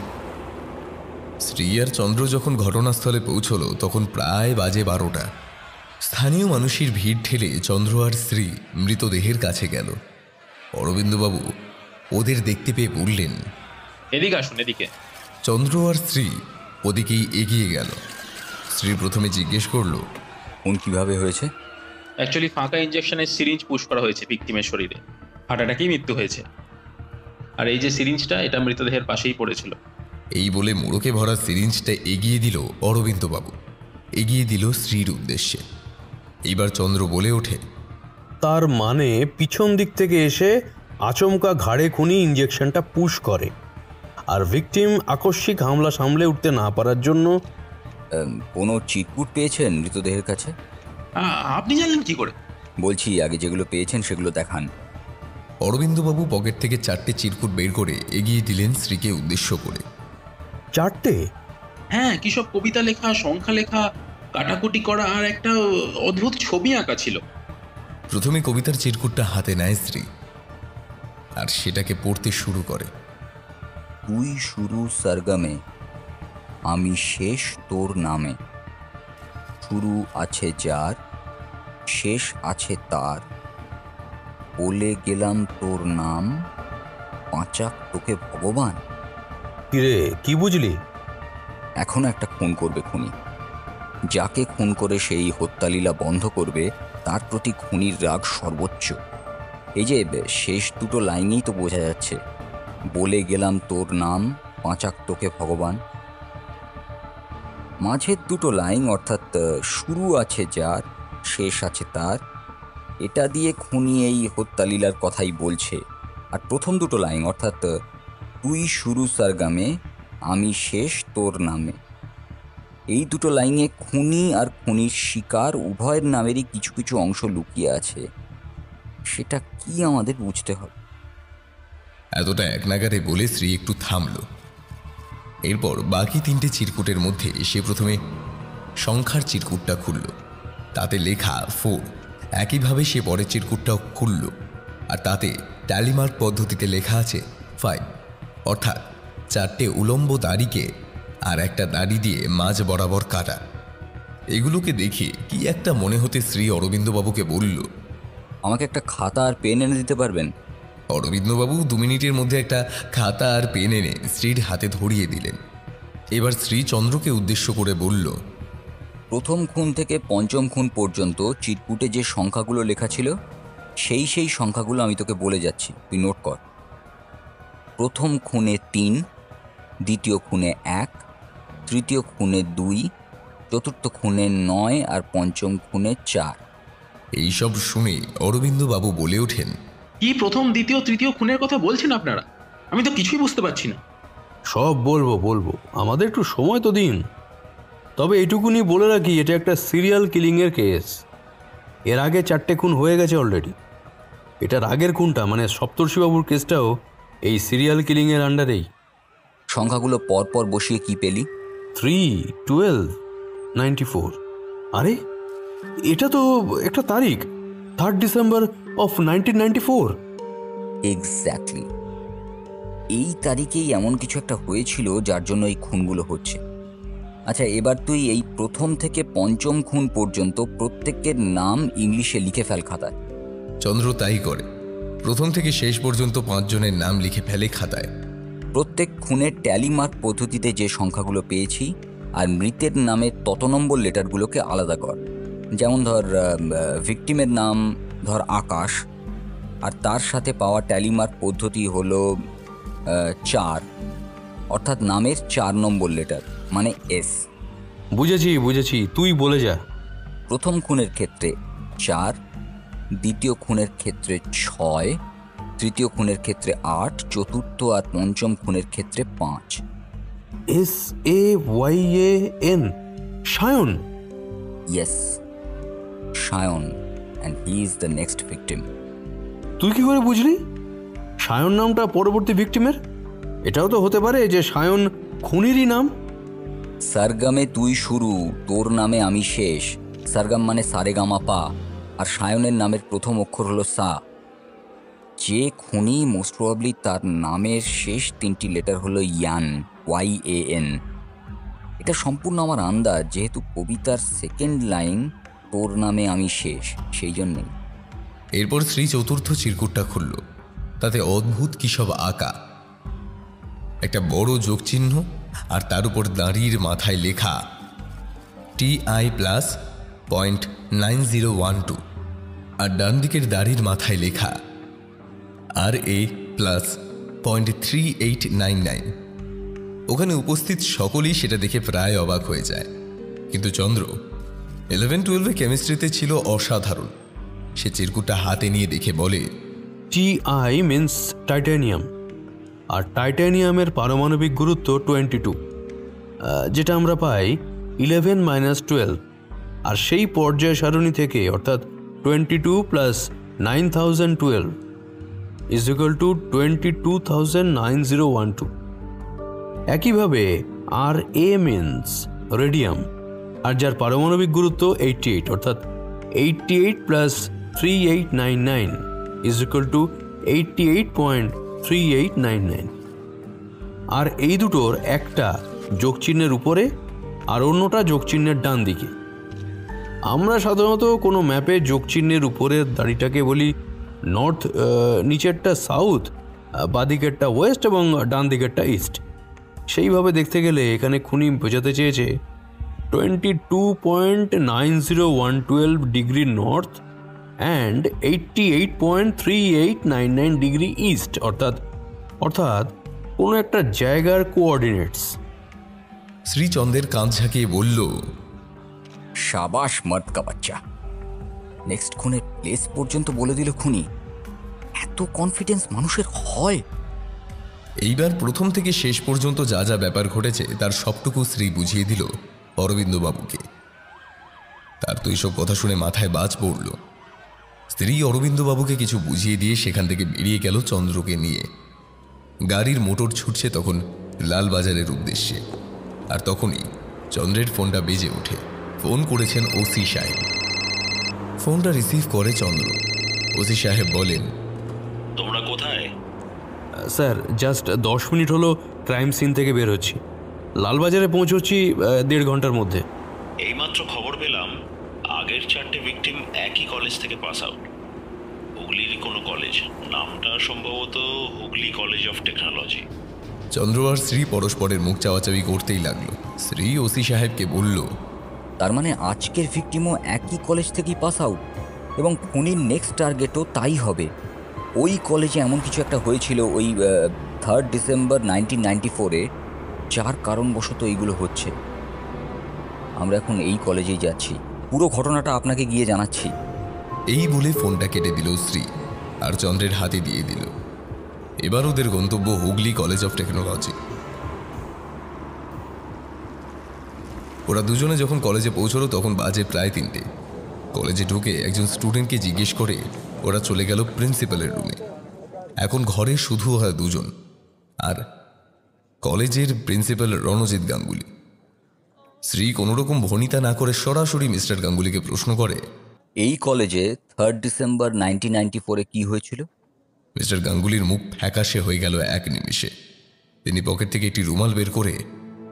স্ত্রী আর চন্দ্র যখন ঘটনাস্থলে পৌঁছল তখন প্রায় বাজে 12টা। স্থানীয় মানুষের ভিড় ঠেলে চন্দ্র আর স্ত্রী মৃতদেহের কাছে গেল। অরবিন্দবাবু ওদের দেখতে পেয়ে বললেন, এদিকে আসুন, এদিকে। চন্দ্র আর স্ত্রী ওদিকেই এগিয়ে গেল। স্ত্রী প্রথমে জিজ্ঞেস করল, খুন কিভাবে হয়েছে? অ্যাকচুয়ালি ফাঁকা ইঞ্জেকশনের সিরিঞ্জ পুশ করা হয়েছে ভিকটিমের শরীরে। হার্ট অ্যাটাকেই মৃত্যু হয়েছে। আর এই যে সিরিঞ্জটা, এটা মৃতদেহের পাশেই পড়েছিল। এই বলে মোড়কে ভরা সিরিঞ্জটা এগিয়ে দিল অরবিন্দবাবু, এগিয়ে দিল স্ত্রীর উদ্দেশ্যে। এইবার চন্দ্র বলে ওঠে, তার মানে পিছন দিক থেকে এসে আচমকা ঘাড়ে খুনি ইঞ্জেকশনটা পুশ করে, আর ভিকটিম আকস্মিক হামলা সামলে উঠতে না পারার জন্য। কোনো চিটপুট পেয়েছেন মৃতদেহের কাছে? আপনি জানলেন কি করে? বলছি আগে যেগুলো পেয়েছেন সেগুলো দেখান। অরবিন্দবাবু পকেট থেকে 4টে চিরকুট বের করে এগিয়ে দিলেন স্ত্রীকে উদ্দেশ্য করে। 4টে? হ্যাঁ, কি সব কবিতা লেখা, সংখ্যা লেখা, কাটাকুটি করা, আর একটা অদ্ভুত ছবি আঁকা ছিল। প্রথমে কবিতার চিরকুটটা হাতে নেয় স্ত্রী, আর সেটাকে পড়তে শুরু করে। তুই শুরু সরগমে, আমি শেষ তোর নামে। শুরু আছে যার, শেষ আছে তার। বলে গেলাম তোর নাম, পাঁচাক তোকে ভগবান। কিরে, কি বুঝলি? এখন একটা খুন করবে খুনি। যাকে খুন করে সেই হত্যালীলা বন্ধ করবে তার প্রতি খুনির রাগ সর্বোচ্চ। এই যে শেষ দুটো লাইনেই তো বোঝা যাচ্ছে, বলে গেলাম তোর নাম, পাঁচাক তোকে ভগবান। মাঝের দুটো লাইন অর্থাৎ শুরু আছে যার, শেষ আছে তার, এটা দিয়ে খুনি এই হত্যালীলার কথাই বলছে। আর প্রথম দুটো লাইন অর্থাৎ তুই শুরু সরগমে, আমি শেষ তোর নামে, এই দুটো লাইনে খুনি আর খুনির শিকার উভয়ের নামেরই কিছু কিছু অংশ লুকিয়ে আছে। সেটা কি আমাদের বুঝতে হবে। এতটা একনাগারে বলে স্ত্রী একটু থামল। এরপর বাকি 3টে চিরকুটের মধ্যে সে প্রথমে সংখ্যার চিরকুটটা খুলল, তাতে লেখা 4। একইভাবে সে পরের চিরকুটটাও খুলল, আর তাতে ট্যালিমার্ক পদ্ধতিতে লেখা আছে 5, অর্থাৎ 4টে উলম্ব দাড়িকে আর একটা দাড়ি দিয়ে মাঝ বরাবর কাটা। এগুলোকে দেখে কি একটা মনে হতে স্ত্রী অরবিন্দবাবুকে বলল, আমাকে একটা খাতা আর পেন এনে দিতে পারবেন? অরবিন্দবাবু 2 মিনিটের মধ্যে একটা খাতা আর পেন এনে স্ত্রীর হাতে ধরিয়ে দিলেন। এবার স্ত্রী চন্দ্রকে উদ্দেশ্য করে বলল, প্রথম খুন থেকে পঞ্চম খুন পর্যন্ত চিরকুটে যে সংখ্যাগুলো লেখা ছিল সেই সংখ্যাগুলো আমি তোকে বলে যাচ্ছি, তুই নোট কর। প্রথম খুনে 3, দ্বিতীয় খুনে 1, তৃতীয় খুনে 2, চতুর্থ খুনে 9 আর পঞ্চম খুনে 4। এইসব শুনে অরবিন্দবাবু বলে ওঠেন, কি প্রথম, দ্বিতীয়, তৃতীয় খুনের কথা বলছেন আপনারা? আমি তো কিছুই বুঝতে পারছি না। সব বলবো, আমাদের একটু সময় তো দিন। তবে এইটুকুনি বলে রাখি, এটা একটা সিরিয়াল কিলিংয়ের কেস। এর আগে 4টে খুন হয়ে গেছে অলরেডি। এটার আগের খুনটা মানে সপ্তর্ষিবাবুর কেসটাও এই সিরিয়াল কিলিংয়ের আন্ডারেই। সংখ্যাগুলো পরপর বসিয়ে কি পেলি? 3, 12, 94। আরে এটা তো একটা তারিখ, 3 ডিসেম্বর অফ 1994। এক্স্যাক্টলি, এই তারিখেই এমন কিছু একটা হয়েছিল যার জন্য এই খুনগুলো হচ্ছে। আচ্ছা, এবার তুই এই প্রথম থেকে পঞ্চম খুন পর্যন্ত প্রত্যেকের নাম ইংলিশে লিখে ফেল খাতায়। চন্দ্র তাই করে। প্রথম থেকে শেষ পর্যন্ত 5 জনের নাম লিখে ফেলে খাতায়। প্রত্যেক খুনের ট্যালি মার্ক পদ্ধতিতে যে সংখ্যাগুলো পেয়েছি আর মৃতের নামের তত নম্বর লেটারগুলোকে আলাদা কর। যেমন ধর ভিকটিমের নাম ধর আকাশ, আর তার সাথে পাওয়া ট্যালি মার্ক পদ্ধতি হলো 4, অর্থাৎ নামের 4 নম্বর লেটার মানে এস। বুঝেছি, তুই বলে যা। প্রথম খুনের ক্ষেত্রে 4, দ্বিতীয় খুনের ক্ষেত্রে 6, তৃতীয় খুনের ক্ষেত্রে 8, চতুর্থ আর পঞ্চম খুনের ক্ষেত্রে 5। SAYAN, Sayan. Yes, Sayan, and he is the next victim. তুই কি করে বুঝলি সায়ন নামটা পরবর্তী ভিকটিমের? এটাও তো হতে পারে যে সায়ন খুনিরই নাম। সারগামে তুই শুরু, তোর নামে আমি শেষ। সারগাম মানে সারেগামা পা, আর সায়নের নামের প্রথম অক্ষর হলো সা। যে খুনি মোস্ট প্রবাবলি তার নামের শেষ 3টি লেটার হলো ইয়ান, YAN। এটা সম্পূর্ণ আমার আন্দাজ, যেহেতু কবিতার সেকেন্ড লাইন তোর নামে আমি শেষ, সেই জন্যেই। এরপর শ্রী চতুর্থ চিরকুটটা খুলল। তাতে অদ্ভুত কি সব আঁকা, একটা বড় যোগ চিহ্ন, আর তার উপর দাঁড়ির মাথায় লেখা TI+.9012, আর ডান দিকের দাঁড়ির মাথায় লেখা RA+.3899। ওখানে উপস্থিত সকলেই সেটা দেখে প্রায় অবাক হয়ে যায়, কিন্তু চন্দ্র 11-12 কেমিস্ট্রিতে ছিল অসাধারণ। সে চিরকুটটা হাতে নিয়ে দেখে বলে, TI মিন্স টাইটানিয়াম, আর টাইটানিয়ামের পারমাণবিক গুরুত্ব 22, যেটা আমরা পাই 11-12, আর সেই পর্যায় সারণী থেকে অর্থাৎ 22 + 9012 ইজ ইকুয়াল টু 22,9012। একইভাবে RA মিন্স রেডিয়াম, আর যার পারমাণবিক গুরুত্ব 88, অর্থাৎ 88 + 3899 ইজ ইকুয়াল টু 88.3899। আর এই দুটোর একটা যোগচিহ্নের উপরে আর অন্যটা যোগচিহ্নের ডান দিকে। আমরা সাধারণত কোনো ম্যাপে যোগচিহ্নের উপরের দাড়িটাকে বলি নর্থ, নিচেরটা সাউথ, বাঁদিকেরটা ওয়েস্ট এবং ডান দিকেরটা ইস্ট। সেইভাবে দেখতে গেলে এখানে খুনি বোঝাতে চেয়েছে 22.90112 degree north and 88.3899 degree east, অর্থাৎ কোনো একটা জায়গার কোঅর্ডিনেটস। শ্রীচন্দ্রের কাঁধ ঝাঁকিয়ে বলল, শাবাশ মর্দ কা বাচ্চা। নেক্সট খুনের প্লেস পর্যন্ত বলে দিল খুনি। এত কনফিডেন্স মানুষের হয়? এইবার প্রথম থেকে শেষ পর্যন্ত যা যা ব্যাপার ঘটেছে তার সবটুকু শ্রী বুঝিয়ে দিল অরবিন্দবাবুকে। তার তো এইসব কথা শুনে মাথায় বাজ পড়ল। স্ত্রী অরবিন্দবাবুকে কিছু বুঝিয়ে দিয়ে সেখান থেকে বেরিয়ে গেল চন্দ্রকে নিয়ে। গাড়ির মোটর ছুটছে তখন লালবাজারের উদ্দেশ্যে, আর তখনই চন্দ্রের ফোনটা বেজে ওঠে। ফোন করেছেন ওসি সাহেব। ফোনটা রিসিভ করে চন্দ্র। ওসি সাহেব বলেন, তোমরা কোথায়? স্যার, জাস্ট 10 মিনিট হলো ক্রাইম সিন থেকে বের হচ্ছি। লালবাজারে পৌঁছচ্ছি 1.5 ঘন্টার মধ্যে। এইমাত্র খবর পেলাম আগের 4টে ভিকটিম একই কলেজ থেকে পাস আউট। হুগলির কোনো কলেজ, নামটা সম্ভবত Hooghly college of technology. Chandra আর শ্রী পরস্পরের মুখ চাওয়াচাওয়ি করতেই লাগলো। শ্রী ওসি সাহেবকে বলল, তার মানে আজকের ভিকটিমও একই কলেজ থেকেই পাস আউট, এবং খুনির নেক্সট টার্গেটও তাই হবে। ওই কলেজে এমন কিছু একটা হয়েছিল ওই 3 ডিসেম্বর 1994-এ, যার কারণবশত এইগুলো হচ্ছে। আমরা এখন এই কলেজেই যাচ্ছি, পুরো ঘটনাটা আপনাকে গিয়ে জানাচ্ছি। এই বলে ফোনটা কেটে দিল শ্রী আর চন্দ্রের হাতে দিয়ে দিল। এবার ওদের গন্তব্য হুগলি কলেজ অফ টেকনোলজি। ওরা দুজনে যখন কলেজে পৌঁছলো তখন বাজে প্রায় 3টে। কলেজে ঢুকে একজন স্টুডেন্টকে জিজ্ঞেস করে ওরা চলে গেল প্রিন্সিপালের রুমে। এখন ঘরে শুধু হয় 2 জন, আর কলেজের প্রিন্সিপাল রণজিৎ গাঙ্গুলি। শ্রী কোনোরকম ভনিতা না করে সরাসরি মিস্টার গাঙ্গুলিকে প্রশ্ন করে, এই কলেজে 3 ডিসেম্বর 1994-এ কি হয়েছিল? মিস্টার গাঙ্গুলির মুখ ফ্যাকাশে হয়ে গেল এক নিমিষে। তিনি পকেট থেকে একটি রুমাল বের করে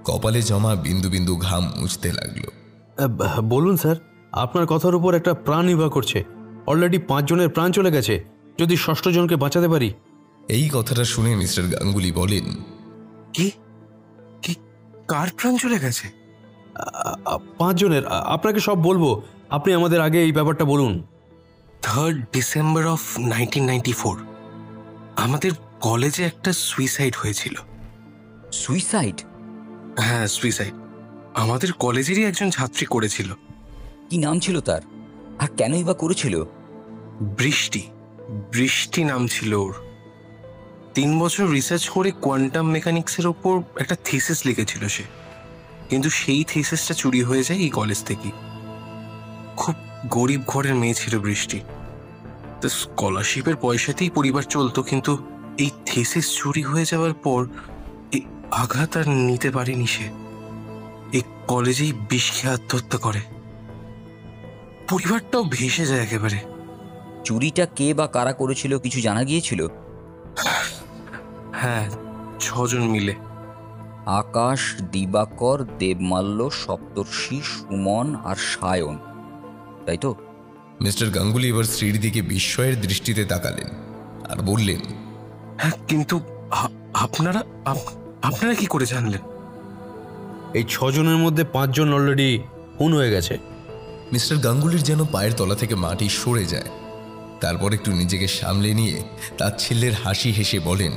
কপালে জমা বিন্দু বিন্দু ঘাম মুছতে লাগলো। বলুন স্যার, আপনার কথার উপর একটা প্রাণ নির্ভর করছে। অলরেডি 5 জনের প্রাণ চলে গেছে, যদি 6ষ্ঠ জনকে বাঁচাতে পারি। এই কথাটা শুনে মিস্টার গাঙ্গুলি বলেন, কি কি কার প্রাণ চলে গেছে? 5 জনের। আপনাকে সব বলবো, আপনি আমাদের আগে এই ব্যাপারটা বলুন। 3rd ডিসেম্বর অফ 1994 আমাদের কলেজে একটা সুইসাইড হয়েছিল। সুইসাইড? হ্যাঁ, সুইসাইড। আমাদের কলেজেরই একজন ছাত্রী করেছিল। কি নাম ছিল তার, আর কেনই বা করেছিল? বৃষ্টি। বৃষ্টি নাম ছিল ওর। 3 বছর রিসার্চ করে কোয়ান্টাম মেকানিক্সের ওপর একটা থিসিস লিখেছিল সে, কিন্তু সেই থিসিসটা চুরি হয়ে যায় এই কলেজ থেকে। খুব গরিব ঘরের মেয়ে ছিল বৃষ্টি, তো স্কলারশিপের পয়সাতেই পরিবার চলতো, কিন্তু এই থিসিস চুরি হয়ে যাওয়ার পর এই আঘাত আর নিতে পারেনি সে। এই কলেজেই বিষ খেয়ে আত্মহত্যা করে। পরিবারটাও ভেসে যায় একেবারে। চুরিটা কে বা কারা করেছিল কিছু জানা গিয়েছিল? হ্যাঁ, 6 জন মিলে। আকাশ, দিবাকর, দেবমাল্য, সপ্তর্ষি, সুমন আর সায়ন, তাই তো? মিস্টার গাঙ্গুলি এবার স্ত্রীর দিকে বিস্ময়ের দৃষ্টিতে তাকালেন আর বললেন, হ্যাঁ, কিন্তু আপনারা আপনারা কি করে জানলেন? এই 6 জনের মধ্যে 5 জন অলরেডি খুন হয়ে গেছে। মিস্টার গাঙ্গুলির যেন পায়ের তলা থেকে মাটি সরে যায়। তারপর একটু নিজেকে সামলে নিয়ে তাচ্ছিল্যের হাসি হেসে বলেন,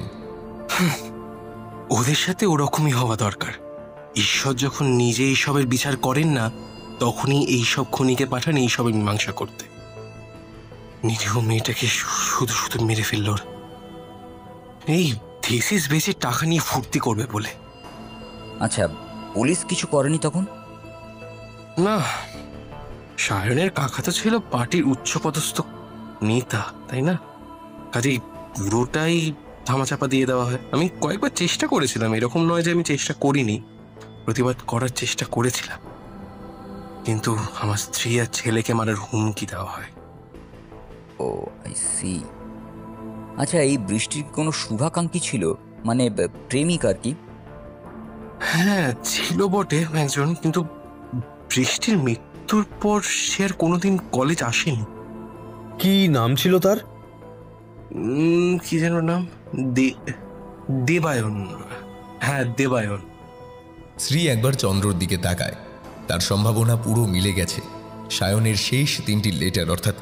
ওদের সাথে ওরকমই হওয়া দরকার। ঈশ্বর যখন নিজে এইসবের বিচার করেন না, তখনই এইসব খুনিকে পাঠান এইসবের মীমাংসা করতে। নিরীহ মেয়েটাকে শুধু শুধু মেরে ফেলল ওরা, এই থিসিস বেশি টাকা নিয়ে ফুর্তি করবে বলে। আচ্ছা, পুলিশ কিছু করেনি তখন? না, সায়নের কাকা তো ছিল পার্টির উচ্চপদস্থ নেতা, তাই না? কাজেই পুরোটাই ধামাচাপা দিয়ে দেওয়া হয়। আমি কয়েকবার চেষ্টা করেছিলাম, এরকম নয় যে আমি চেষ্টা করিনি, প্রতিবাদ করার চেষ্টা করেছিলাম, কিন্তু আমার স্ত্রী আর ছেলেকে মারার হুমকি দেওয়া হয়। Oh, I see. আচ্ছা, এই বৃষ্টির কোনো শুভাকাঙ্ক্ষী ছিল, মানে প্রেমিক আর কি? হ্যাঁ, ছিল বটে একজন, কিন্তু বৃষ্টির মৃত্যুর পর সে আর কোনোদিন কলেজ আসেনি। কি নাম ছিল তার? কি যেন নাম, দেবায়ন। হ্যাঁ, দেবায়ন। শ্রী একবার চন্দ্রর দিকে তাকায়। তার সম্ভাবনা পুরো মিলে গেছে। সায়নের শেষ 3টি লেটার অর্থাৎ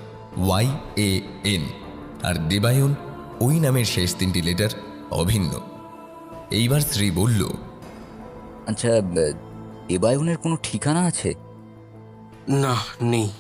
YAN আর দেবায়ন ওই নামের শেষ 3টি লেটার অভিন্ন। এইবার শ্রী বলল, আচ্ছা, দেবায়নের কোনো ঠিকানা আছে? না, নেই।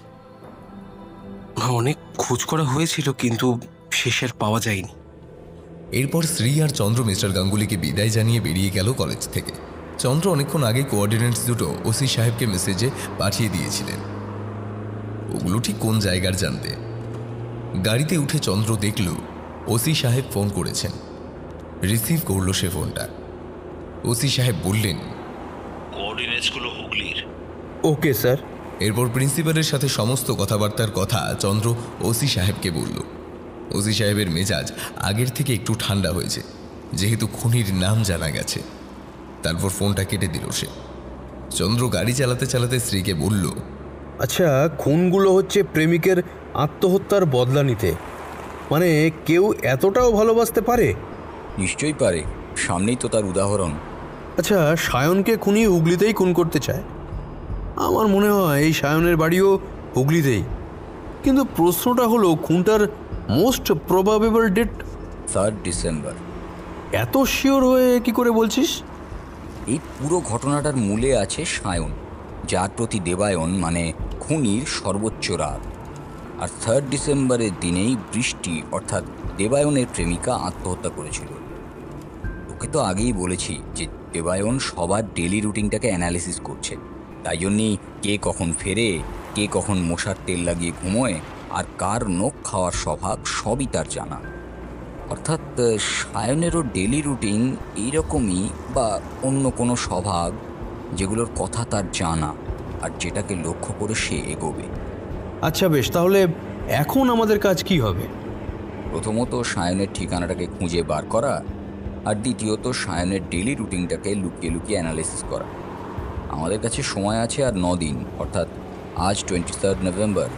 অনেক খোঁজ করা হয়েছিল, কিন্তু শেষের পাওয়া যায়নি। এরপর শ্রী আর চন্দ্র মিস্টার গাঙ্গুলিকে বিদায় জানিয়ে বেরিয়ে গেল কলেজ থেকে। চন্দ্র অনেকক্ষণ আগে কোঅর্ডিনেটস দুটো ওসি সাহেবকে মেসেজে পাঠিয়ে দিয়েছিলেন, ওগুলো ঠিক কোন জায়গার জানতে। গাড়িতে উঠে চন্দ্র দেখল ওসি সাহেব ফোন করেছেন। রিসিভ করলো সে ফোনটা। ওসি সাহেব বললেন, কোঅর্ডিনেটসগুলো হুগলির। Okay sir. এরপর প্রিন্সিপালের সাথে সমস্ত কথাবার্তার কথা চন্দ্র ওসি সাহেবকে বলল। ওসি সাহেবের মেজাজ আগের থেকে একটু ঠান্ডা হয়েছে, যেহেতু খুনির নাম জানা গেছে। তারপর ফোনটা কেটে দিল সে। চন্দ্র গাড়ি চালাতে চালাতে স্ত্রীকে বলল, আচ্ছা, খুনগুলো হচ্ছে প্রেমিকের আত্মহত্যার বদলা নিতে, মানে কেউ এতটাও ভালোবাসতে পারে? নিশ্চয়ই পারে, সামনেই তো তার উদাহরণ। আচ্ছা, সায়নকে খুনি হুগলিতেই খুন করতে চায়। আমার মনে হয় এই সায়নের বাড়িও হুগলিতেই। কিন্তু প্রশ্নটা হলো, খুনটার most probable date 3rd December. এত শিওর হয়ে কি করে বলছিস? এই পুরো ঘটনাটার মূলে আছে সায়ন, যার প্রতি দেবায়ন মানে খুনির সর্বোচ্চ রাগ। আর 3rd ডিসেম্বরের দিনেই বৃষ্টি অর্থাৎ দেবায়নের প্রেমিকা আত্মহত্যা করেছিল। ওকে তো আগেই বলেছি যে দেবায়ন সবার ডেলি রুটিনটাকে অ্যানালিসিস করছে, তাই জন্যেই কে কখন ফেরে, কে কখন মশার তেল লাগিয়ে ঘুমোয়, আর কার নখ খাওয়ার স্বভাব সবই তার জানা। অর্থাৎ সায়নেরও ডেলি রুটিন এইরকমই, বা অন্য কোনো স্বভাব যেগুলোর কথা তার জানা আর যেটাকে লক্ষ্য করে সে এগোবে। আচ্ছা বেশ, তাহলে এখন আমাদের কাজ কি হবে? প্রথমত সায়নের ঠিকানাটাকে খুঁজে বার করা, আর দ্বিতীয়ত সায়নের ডেলি রুটিনটাকে লুকিয়ে লুকিয়ে অ্যানালিসিস করা। আমাদের কাছে সময় আছে আর 9 দিন, অর্থাৎ আজ 23 নভেম্বর,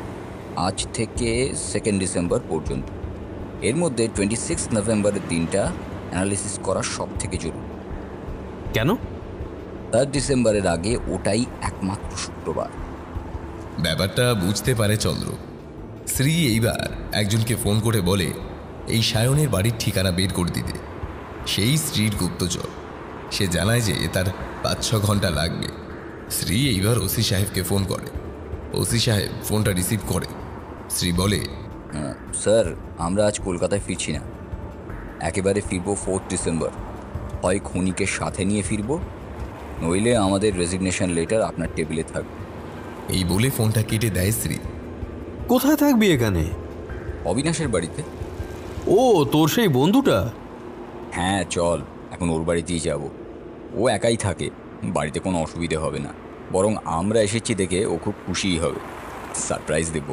আজ থেকে 2 ডিসেম্বর পর্যন্ত। এর মধ্যে 26 নভেম্বরের দিনটা অ্যানালিসিস করা সব থেকে জরুরি। কেন? 3 ডিসেম্বরের আগে ওটাই একমাত্র শুক্রবার। ব্যাপারটা বুঝতে পারে চন্দ্র। শ্রী এইবার একজনকে ফোন করে বলে এই সায়নের বাড়ির ঠিকানা বের করে দিতে। সেই স্ত্রীর গুপ্তচর। সে জানায় যে তার 5-6 ঘন্টা লাগবে। শ্রী এইবার ওসি সাহেবকে ফোন করে। ওসি সাহেব ফোনটা রিসিভ করে। শ্রী বলে, স্যার, আমরা আজ কলকাতায় ফিরছি না, একেবারে ফিরবো 4 ডিসেম্বর। হয় খুনিকে সাথে নিয়ে ফিরবো, নইলে আমাদের রেজিগনেশন লেটার আপনার টেবিলে থাকবে। এই বলে ফোনটা কেটে দেয় শ্রী। কোথায় থাকবি এখানে? অবিনাশের বাড়িতে। ও, তোর সেই বন্ধুটা? হ্যাঁ, চল এখন ওর বাড়িতেই যাব। ও একাই থাকে, বাড়িতে কোনো অসুবিধে হবে না। বরং আমরা এসেছি দেখে ও খুব খুশিই হবে, সারপ্রাইজ দেব।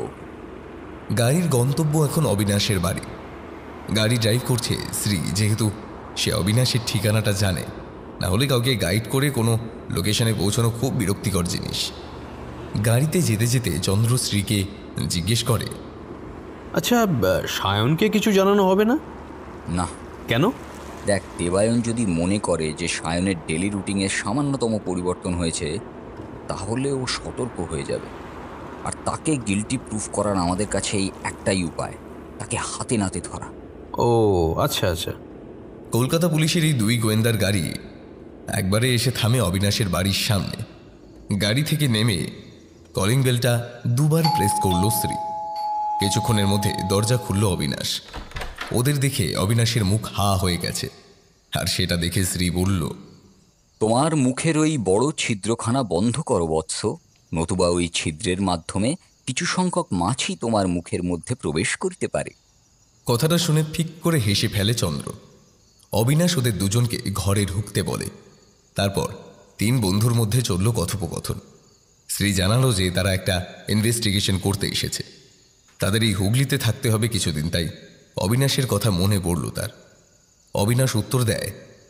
গাড়ির গন্তব্য এখন অবিনাশের বাড়ি। গাড়ি ড্রাইভ করছে শ্রী, যেহেতু সে অবিনাশের ঠিকানাটা জানে। না হলে কাউকে গাইড করে কোনো লোকেশনে পৌঁছানো খুব বিরক্তিকর জিনিস। গাড়িতে যেতে যেতে চন্দ্র শ্রীকে জিজ্ঞেস করে, আচ্ছা, সায়নকে কিছু জানানো হবে না? না। কেন? দেখ, দেবায়ন যদি মনে করে যে সায়নের ডেলি রুটিনের সামান্যতম পরিবর্তন হয়েছে, তাহলে ও সতর্ক হয়ে যাবে। আর তাকে গিল্টি প্রুফ করার আমাদের কাছে এই একটাই উপায়, তাকে হাতে নাতে ধরা। ও আচ্ছা আচ্ছা। কলকাতা পুলিশের এই 2 গোয়েন্দার গাড়ি একবারে এসে থামে অবিনাশের বাড়ির সামনে। গাড়ি থেকে নেমে কলিং বেলটা 2 বার প্রেস করল শ্রী। কিছুক্ষণের মধ্যে দরজা খুলল অবিনাশ। ওদের দেখে অবিনাশের মুখ হা হয়ে গেছে। আর সেটা দেখে শ্রী বলল, তোমার মুখের ওই বড় ছিদ্রখানা বন্ধ করো বৎস, নতুবা ওই ছিদ্রের মাধ্যমে কিছু সংখ্যক মাছই তোমার মুখের মধ্যে প্রবেশ করতে পারে। কথাটা শুনে ফিক করে হেসে ফেলে চন্দ্র। অবিনাশ ওদের দুজনকে ঘরে ঢুকতে বলে। তারপর 3 বন্ধুর মধ্যে চলল কথোপকথন। শ্রী জানালো যে তারা একটা ইনভেস্টিগেশন করতে এসেছে। তাদের এই হুগলিতে থাকতে হবে কিছুদিন, তাই অবিনাশের কথা মনে পড়ল তার। অবিনাশ উত্তর দেয়,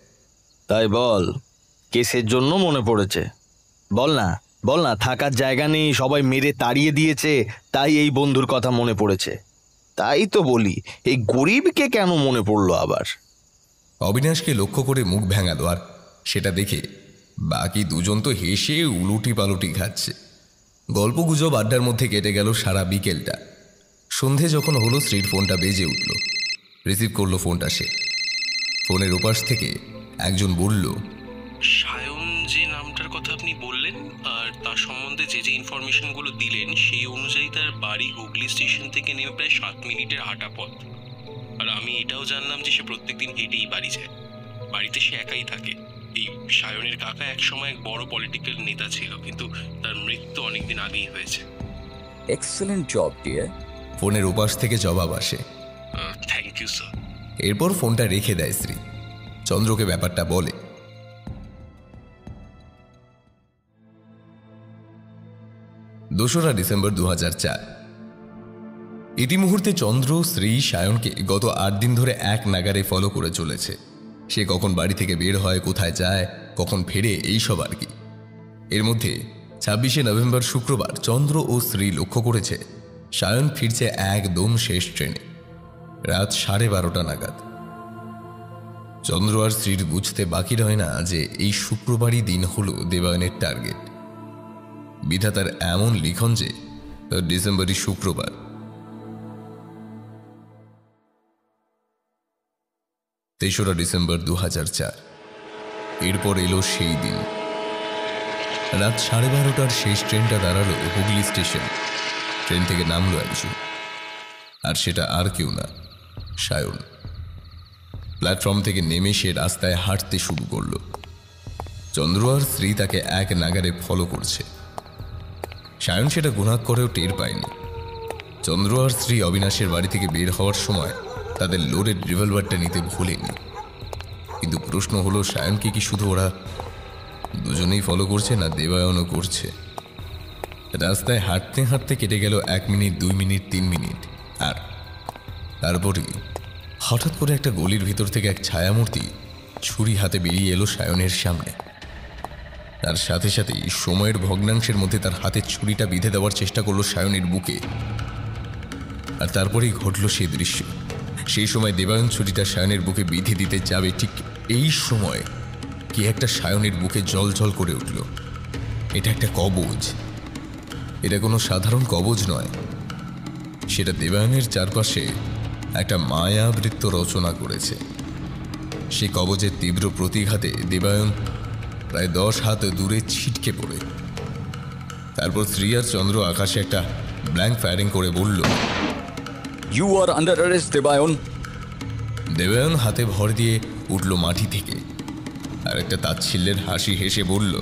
তাই বল, কেসের জন্য মনে পড়েছে? বল না, বল না, থাকার জায়গা নেই, সবাই মেরে তাড়িয়ে দিয়েছে, তাই এই বন্ধুর কথা মনে পড়েছে। তাই তো বলি, এই গরিবকে কেন মনে পড়লো আবার? অবিনাশকে লক্ষ্য করে মুখ ভেঙালো। আর সেটা দেখে বাকি দুজন তো হেসে উলুটি পালুটি খাচ্ছে। গল্পগুজব আড্ডার মধ্যে কেটে গেল সারা বিকেলটা। সন্ধে যখন হলো, শ্রীর ফোনটা বেজে উঠল। রিসিভ করলো ফোনটা সে। ফোনের ওপাশ থেকে একজন বলল, সায়ন যে নামটার কথা আপনি বললেন আর তার সম্বন্ধে যে যে ইনফরমেশনগুলো দিলেন, সেই অনুযায়ী তার বাড়ি হুগলি স্টেশন থেকে নেমে প্রায় 7 মিনিটের হাঁটা পথ। আর আমি এটাও জানলাম যে সে প্রত্যেকদিন হেঁটেই বাড়ি যায়। বাড়িতে সে একাই থাকে। এই সায়নের কাকা একসময় এক বড় পলিটিক্যাল নেতা ছিল, কিন্তু তার মৃত্যু অনেকদিন আগেই হয়েছে। Excellent job dear. ফোনের ওপাশ থেকে জবাব আসে, থ্যাংক ইউ স্যার। এরপর ফোনটা রেখে দেয় শ্রী। চন্দ্রকে ব্যাপারটা বলে। 2রা ডিসেম্বর 2004। ইতিমুহূর্তে চন্দ্র শ্রী সায়নকে গত 8 দিন ধরে এক নাগারে ফলো করে চলেছে। সে কখন বাড়ি থেকে বের হয়, কোথায় যায়, কখন ফেরে, এইসব আর কি। এর মধ্যে 26শে নভেম্বর শুক্রবার চন্দ্র ও শ্রী লক্ষ্য করেছে সায়ন ফিরছে একদম শেষ ট্রেনে, রাত 12:30 নাগাদ। চন্দ্র আর শ্রীর বুঝতে বাকি রয় না যে এই শুক্রবারই দিন হল দেবায়নের টার্গেট। বিধাতার এমন লিখন যে ডিসেম্বরই শুক্রবার। 3রা ডিসেম্বর 2004। এরপর এলো সেই দিন। রাত 12:30টার শেষ ট্রেনটা দাঁড়ালো হুগলি স্টেশন। ট্রেন থেকে নামলো একজন, আর সেটা আর কেউ না, সায়ন। প্ল্যাটফর্ম থেকে নেমে সে রাস্তায় হাঁটতে শুরু করলো। চন্দ্র আর শ্রী তাকে এক নাগারে ফলো করছে। সায়ন সেটা গুণাক করেও টের পায়নি। চন্দ্র আর শ্রী অবিনাশের বাড়ি থেকে বের হওয়ার সময় তাদের লোডেড রিভলভারটা নিতে ভুলেনি। কিন্তু প্রশ্ন হলো, সায়নকে কি শুধু ওরা দুজনেই ফলো করছে, না দেবায়নও করছে? রাস্তায় হাঁটতে হাঁটতে কেটে গেল 1 মিনিট, 2 মিনিট, 3 মিনিট, আর তারপরেই হঠাৎ করে একটা গলির ভিতর থেকে এক ছায়ামূর্তি ছুরি হাতে বেরিয়ে এলো সায়নের সামনে। তার সাথে সাথেই সময়ের ভগ্নাংশের মধ্যে তার হাতের ছুরিটা বিঁধে দেওয়ার চেষ্টা করলো সায়নের বুকে। আর তারপরেই ঘটল সেই দৃশ্য। সেই সময় দেবায়ন ছুরিটা সায়নের বুকে বিঁধে দিতে যাবে, ঠিক এই সময় কি একটা সায়নের বুকে জল জল করে উঠল। এটা একটা কবজ। এটা কোনো সাধারণ কবজ নয়, সেটা দেবায়নের চারপাশে একটা মায়াবৃত্ত রচনা করেছে। সেই কবজের তীব্র প্রতিঘাতে দেবায়ন প্রায় 10 হাত দূরে ছিটকে পড়ে। তারপর শ্রী আর চন্দ্র আকাশে একটা ব্ল্যাঙ্ক ফায়ারিং করে বলল, you are under arrest Debayan. Debayan হাতে ভর দিয়ে উঠল মাটি থেকে, আর একটা তাচ্ছিল্যের হাসি হেসে বলল,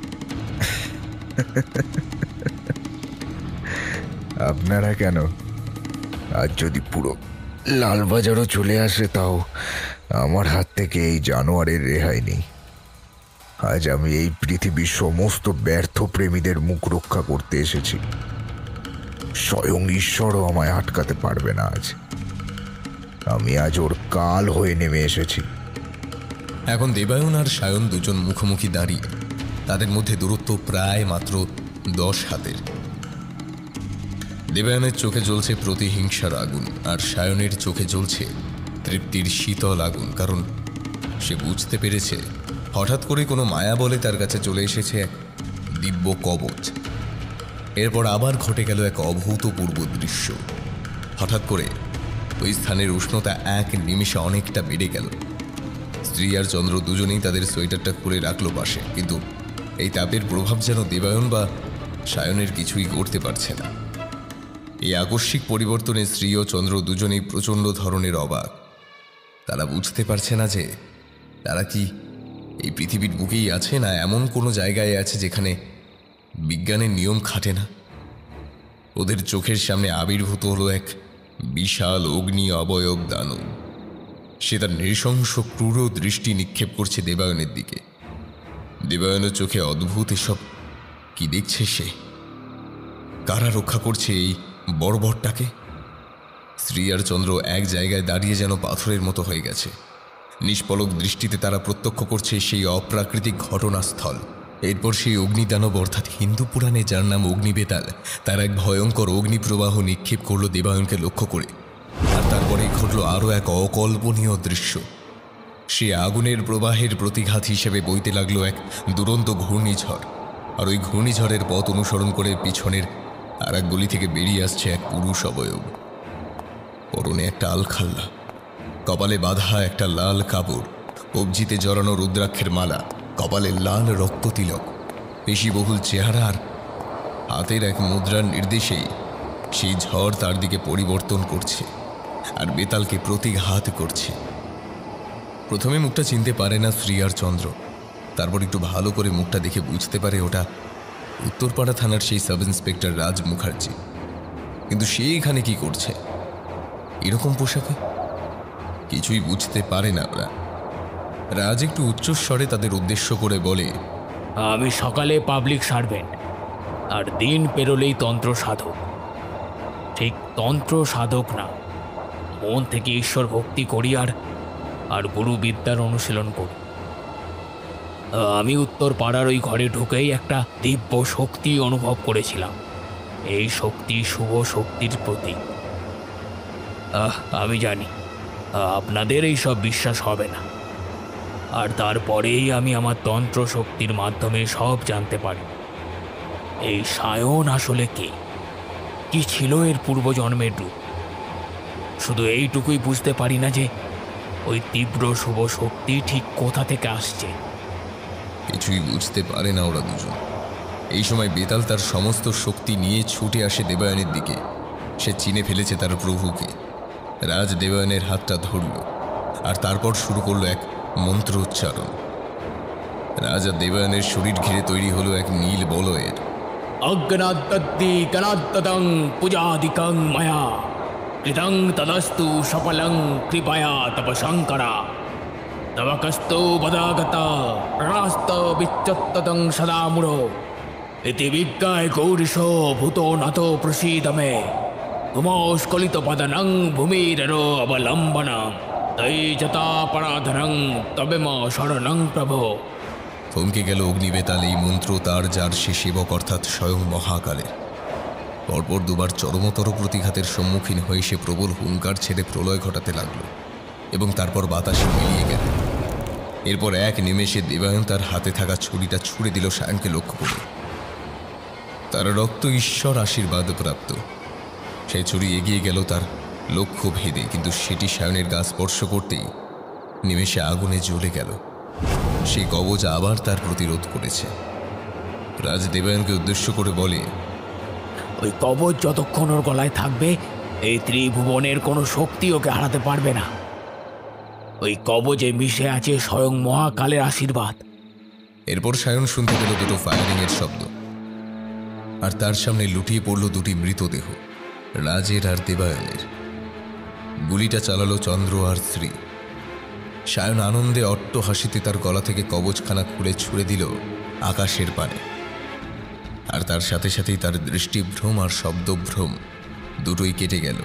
আপনারা কেন? আজ যদি পুরো লালবাজারও চলে আসে তাও আমার হাত থেকে এই জানোয়ারের রেহাই নেই। আজ আমি এই পৃথিবীর সমস্ত ব্যর্থ প্রেমীদের মুখ রক্ষা করতে এসেছি। স্বয়ং ঈশ্বরও আমায় আটকাতে পারবে না। আমি আজ ওর কাল হয়ে নেমে এসেছি। এখন দেবায়ন আর সায়ন দুজন মুখোমুখি দাঁড়িয়ে, তাদের মধ্যে দূরত্ব প্রায় মাত্র 10 হাতের। দেবায়নের চোখে জ্বলছে প্রতিহিংসার আগুন, আর সায়নের চোখে জ্বলছে তৃপ্তির শীতল আগুন। কারণ সে বুঝতে পেরেছে হঠাৎ করে কোনো মায়া বলে তার কাছে চলে এসেছে এক দিব্য কবচ। এরপর আবার ঘটে গেল এক অভূতপূর্ব দৃশ্য। হঠাৎ করে ওই স্থানের উষ্ণতা এক নিমিষে অনেকটা বেড়ে গেল। স্ত্রী আর চন্দ্র দুজনেই তাদের সোয়েটারটা খুলে রাখলো পাশে, কিন্তু এই তাপের প্রভাব যেন দেবায়ন বা সায়নের কিছুই করতে পারছে না। এই আকস্মিক পরিবর্তনে স্ত্রী ও চন্দ্র দুজনেই প্রচণ্ড ধরনের অবাক। তারা বুঝতে পারছে না যে তারা কি এই পৃথিবীর বুকেই আছে, না এমন কোনো জায়গায় আছে যেখানে বিজ্ঞানের নিয়ম খাটে না। ওদের চোখের সামনে আবির্ভূত হলো এক বিশাল অগ্নি অবয়ব দানব। সে তার নৃশংস ক্রূর দৃষ্টি নিক্ষেপ করছে দেবায়নের দিকে। দেবায়নের চোখে অদ্ভুত এসব কি দেখছে সে? কারা রক্ষা করছে এই বর্বরটাকে? স্ত্রী আর চন্দ্র এক জায়গায় দাঁড়িয়ে যেন পাথরের মতো হয়ে গেছে। নিষ্পলক দৃষ্টিতে তারা প্রত্যক্ষ করছে সেই অপ্রাকৃতিক ঘটনাস্থল। এরপর সেই অগ্নিদানব, অর্থাৎ হিন্দু পুরাণে যার নাম অগ্নিবেতাল, তার এক ভয়ঙ্কর অগ্নিপ্রবাহ নিক্ষেপ করল দেবায়নকে লক্ষ্য করে। আর তারপরেই ঘটল আরও এক অকল্পনীয় দৃশ্য। সে আগুনের প্রবাহের প্রতিঘাত হিসেবে বইতে লাগলো এক দুরন্ত ঘূর্ণিঝড়। আর ওই ঘূর্ণিঝড়ের পথ অনুসরণ করে পিছনের আর এক গলি থেকে বেরিয়ে আসছে এক পুরুষ অবয়ব। পরনে একটা আলখাল্লা, কপালে বাঁধা একটা লাল কাপড়, কবজিতে জড়ানো রুদ্রাক্ষের মালা, কপালে লাল রক্ত তিলক, পেশিবহুল চেহারা, আর হাতের এক মুদ্রার নির্দেশেই সেই ঝড় তার দিকে পরিবর্তন করছে আর বেতালকে প্রতিঘাত করছে। প্রথমে মুখটা চিনতে পারে না শ্রী আর চন্দ্র। তারপর একটু ভালো করে মুখটা দেখে বুঝতে পারে ওটা উত্তরপাড়া থানার সেই সাব ইন্সপেক্টর রাজ মুখার্জি। কিন্তু সে এখানে কি করছে এরকম পোশাকে? কিছুই বুঝতে পারে না ওরা। রাজ একটু উচ্চস্বরে তাদের উদ্দেশ্য করে বলে, আমি সকালে পাবলিক সার্ভেন্ট, আর দিন পেরোলেই তন্ত্র সাধক। ঠিক তন্ত্র সাধক না, মন থেকে ঈশ্বর ভক্তি করি আর গুরু বিদ্যার অনুশীলন করি। আমি উত্তর পাড়ার ওই ঘরে ঢুকেই একটা দিব্য শক্তি অনুভব করেছিলাম। এই শক্তি শুভ শক্তির প্রতীক। আমি জানি আপনাদের এই সব বিশ্বাস হবে না, আর তারপরেই আমি আমার তন্ত্র শক্তির মাধ্যমে সব জানতে পারি। এই সায়ন আসলে কে, কি ছিল এর পূর্বজন্মের রূপ। শুধু এইটুকুই বুঝতে পারি না যে ওই তীব্র শুভ শক্তি ঠিক কোথা থেকে আসছে। কিছুই বুঝতে পারে না ওরা দুজন। এই সময় বেতাল তার সমস্ত শক্তি নিয়ে ছুটে আসে দেবায়নের দিকে। সে চিনে ফেলেছে তার প্রভুকে। রাজ দেবায়নের হাতটা ধরল, আর তারপর শুরু করলো এক মন্ত্র উচ্চারণ। রাজা দেবায়নের শরীর ঘিরে তৈরি হলো এক নীল বলয়ের। অজ্ঞানাদ্দদ্দি গণাদ্দদং পূজাদিকং মায়া কৃতং তদস্তু সফলং কৃপয়া তপশঙ্করা তব কস্তো বদাগত প্রণাস্ত বিচ্যত্তদং সদা মূঢ় ইতি বিজ্ঞায় গৌরীশো ভূতো নাথ প্রসীদ মে ভূমস্খলিত পদনং ভূমিরো অবলম্বনম। তৈ যতাপরাধরং তবে ম শরণং প্রভো। থমকে গেল অগ্নিবেতাল এই মন্ত্র তার, যার সে সেবক অর্থাৎ স্বয়ং মহাকালের। পরপর দুবার চরমতর প্রতিঘাতের সম্মুখীন হয়ে সে প্রবল হুঙ্কার ছেড়ে প্রলয় ঘটাতে লাগলো এবং তারপর বাতাসে মিলিয়ে গেল। এরপর এক নিমেষে দেবায়ন তার হাতে থাকা ছুরিটা ছুড়ে দিল সায়নকে লক্ষ্য করে। তার রক্ত ঈশ্বর আশীর্বাদ প্রাপ্ত। সেই ছুরি এগিয়ে গেল তার লক্ষ্য ভেদে, কিন্তু সেটি সায়নের গা স্পর্শ করতেই নিমেষে আগুনে জ্বলে গেল। সেই কবচ আবার তার প্রতিরোধ করেছে। রাজ দেবায়নকে উদ্দেশ্য করে বলে, ওই কবচ যতক্ষণ ওর গলায় থাকবে এই ত্রিভুবনের কোনো শক্তি ওকে হারাতে পারবে না। ওই কবচে মিশে আছে স্বয়ং মহাকালের আশীর্বাদ। এরপর সায়ন শুনতে পেল দুটো ফায়ারিংয়ের শব্দ, আর তার সামনে লুটিয়ে পড়ল দুটি মৃতদেহ, রাজের আর দেবায়নের। গুলিটা চালালো চন্দ্র আর শ্রী। সায়ন আনন্দে অট্ট হাসিতে তার গলা থেকে কবচখানা খুলে ছুড়ে দিল আকাশের পানে, আর তার সাথে সাথেই তার দৃষ্টিভ্রম আর শব্দভ্রম দুটোই কেটে গেল।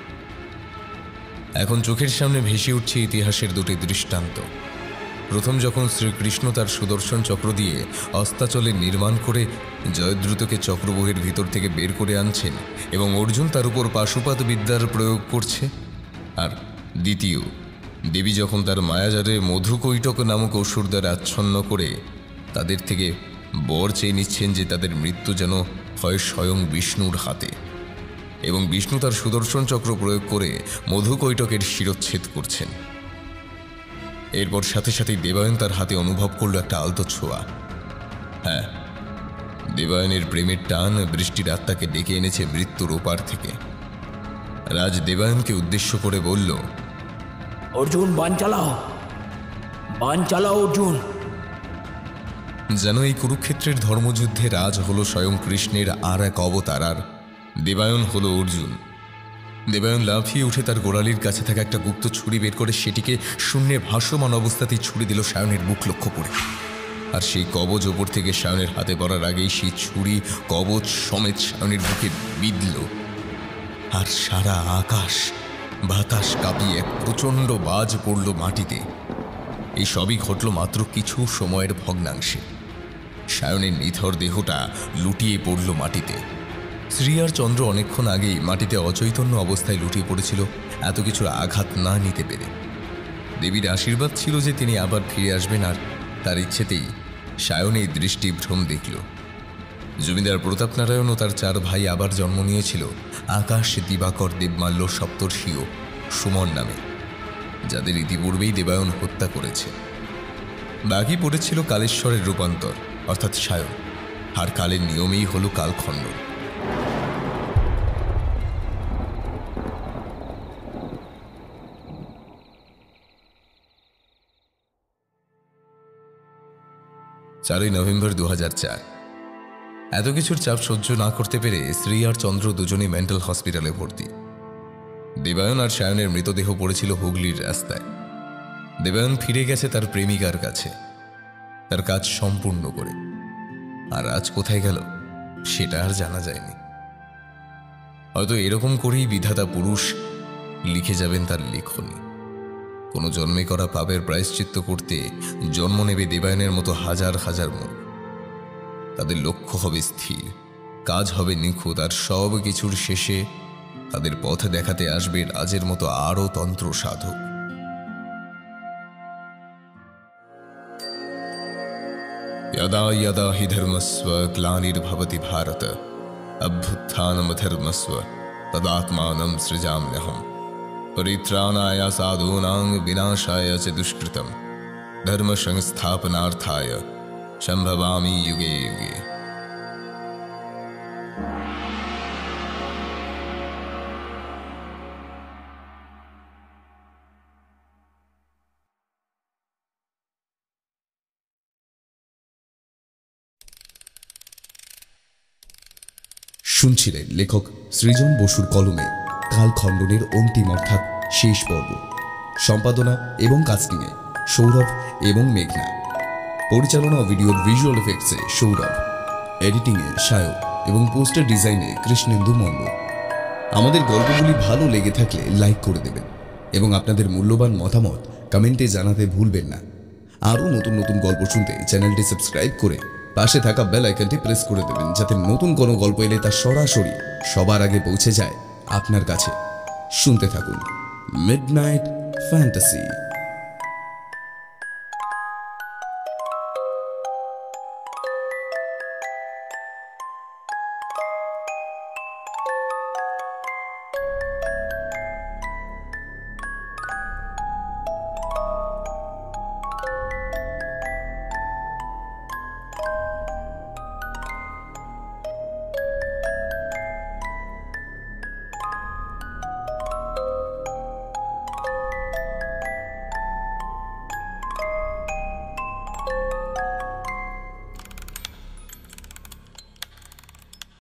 এখন চোখের সামনে ভেসে উঠছে ইতিহাসের দুটি দৃষ্টান্ত। প্রথম যখন শ্রীকৃষ্ণ তার সুদর্শন চক্র দিয়ে অস্তাচলে নির্মাণ করে জয়দ্রুতকে চক্রবহের ভিতর থেকে বের করে আনছেন এবং অর্জুন তার উপর পাশুপাত বিদ্যার প্রয়োগ করছে, আর দ্বিতীয় দেবী যখন তার মায়াজারে মধুকৈটক নামক অসুর দ্বারা আচ্ছন্ন করে তাদের থেকে বর চেয়ে নিচ্ছেন যে তাদের মৃত্যু যেন হয় স্বয়ং বিষ্ণুর হাতে, এবং বিষ্ণু তার সুদর্শন চক্র প্রয়োগ করে মধুকৈটকের শিরচ্ছেদ করছেন। এরপর সাথে সাথেই দেবায়ন তার হাতে অনুভব করল একটা আলতো ছোঁয়া। হ্যাঁ, দেবায়নের প্রেমের টান বৃষ্টির আত্মাকে ডেকে এনেছে মৃত্যুর ওপার থেকে। রাজ দেবায়নকে উদ্দেশ্য করে বলল, অর্জুন বান চালাও, বান চালাও অর্জুন। যেন এই কুরুক্ষেত্রের ধর্মযুদ্ধে রাজ হলো স্বয়ং কৃষ্ণের আর এক অবতার, আর দেবায়ন হলো অর্জুন। দেবায়ন লাফিয়ে উঠে তার গোড়ালির কাছে থাকা একটা গুপ্ত ছুরি বের করে সেটিকে শূন্যে ভাসমান অবস্থাতেই ছুরি দিল সায়নের মুখ লক্ষ্য করে। আর সেই কবচ ওপর থেকে সায়নের হাতে পড়ার আগেই সেই ছুরি কবচ সমেত সায়নের বুকে বিঁধল, আর সারা আকাশ বাতাস কাঁপিয়ে এক প্রচণ্ড বাজ পড়ল মাটিতে। এই সবই ঘটল মাত্র কিছু সময়ের ভগ্নাংশে। সায়নের নিথর দেহটা লুটিয়ে পড়ল মাটিতে। শ্রী আর চন্দ্র অনেকক্ষণ আগেই মাটিতে অচৈতন্য অবস্থায় লুটিয়ে পড়েছিল, এত কিছুর আঘাত না নিতে পেরে। দেবীর আশীর্বাদ ছিল যে তিনি আবার ফিরে আসবেন, আর তার ইচ্ছেতেই সায়ন এই দৃষ্টিভ্রম দেখল। জমিদার প্রতাপ নারায়ণ ও তার 4 ভাই আবার জন্ম নিয়েছিল আকাশ, দিবাকর, দেবমাল্য, সপ্তর্ষি ও সুমন নামে, যাদের ইতিপূর্বেই দেবায়ন হত্যা করেছে। বাকি পড়েছিল কালেশ্বরের রূপান্তর অর্থাৎ সায়ন, আর কালের নিয়মেই হল কালখণ্ডন। নভেম্বর 2004। এত কিছুর চাপ সহ্য না করতে পেরে শ্রী আর চন্দ্র দুজনেই মেন্টাল হসপিটালে ভর্তি। দেবায়ন আর সায়নের মৃতদেহ পড়েছিল হুগলির রাস্তায়। দেবায়ন ফিরে গেছে তার প্রেমিকার কাছে, তার কাজ সম্পূর্ণ করে। আর আজ কোথায় গেল সেটা আর জানা যায়নি। হয়তো এরকম করেই বিধাতা পুরুষ লিখে যাবেন তার লেখনী। কোনো জন্মে করা পাপের প্রায়শ্চিত্ত করতে জন্ম নেবে দেবায়নের মতো হাজার হাজার মুখ। তাদের লক্ষ্য হবে স্থির, কাজ হবে নিখুঁত, আর সব কিছুর শেষে তাদের পথ দেখাতে আসবে রাজের মতো আরও তন্ত্র সাধক। यदा यदा हि धर्मस्व ग्लानिर्भवति भारत अभ्युत्थानं धर्मस्व तदात्मानं सृजाम्यहम् परित्राणाय साधूनां विनाशाय च दुष्कृतं धर्म संस्थापनार्थाय संभवामि युगे युगे। শুনছিলেন লেখক সৃজন বসুর কলমে কালখণ্ডনের অন্তিম অর্থাৎ শেষ পর্ব। সম্পাদনা এবং কাস্টিংয়ে সৌরভ এবং মেঘনা। পরিচালনা ও ভিডিওর ভিজুয়াল এফেক্টসে সৌরভ, এডিটিংয়ে সায়ক এবং পোস্টার ডিজাইনে কৃষ্ণেন্দু মণ্ডল। আমাদের গল্পগুলি ভালো লেগে থাকলে লাইক করে দেবেন। এবং আপনাদের মূল্যবান মতামত কমেন্টে জানাতে ভুলবেন না। আরও নতুন নতুন গল্প শুনতে চ্যানেলটি সাবস্ক্রাইব করে পাশে থাকা বেল আইকনটি প্রেস করে দেবেন, যাতে নতুন কোনো গল্প এলে তা সরাসরি সবার আগে পৌঁছে যায় আপনার কাছে। শুনতে থাকুন মিডনাইট ফ্যান্টাসি।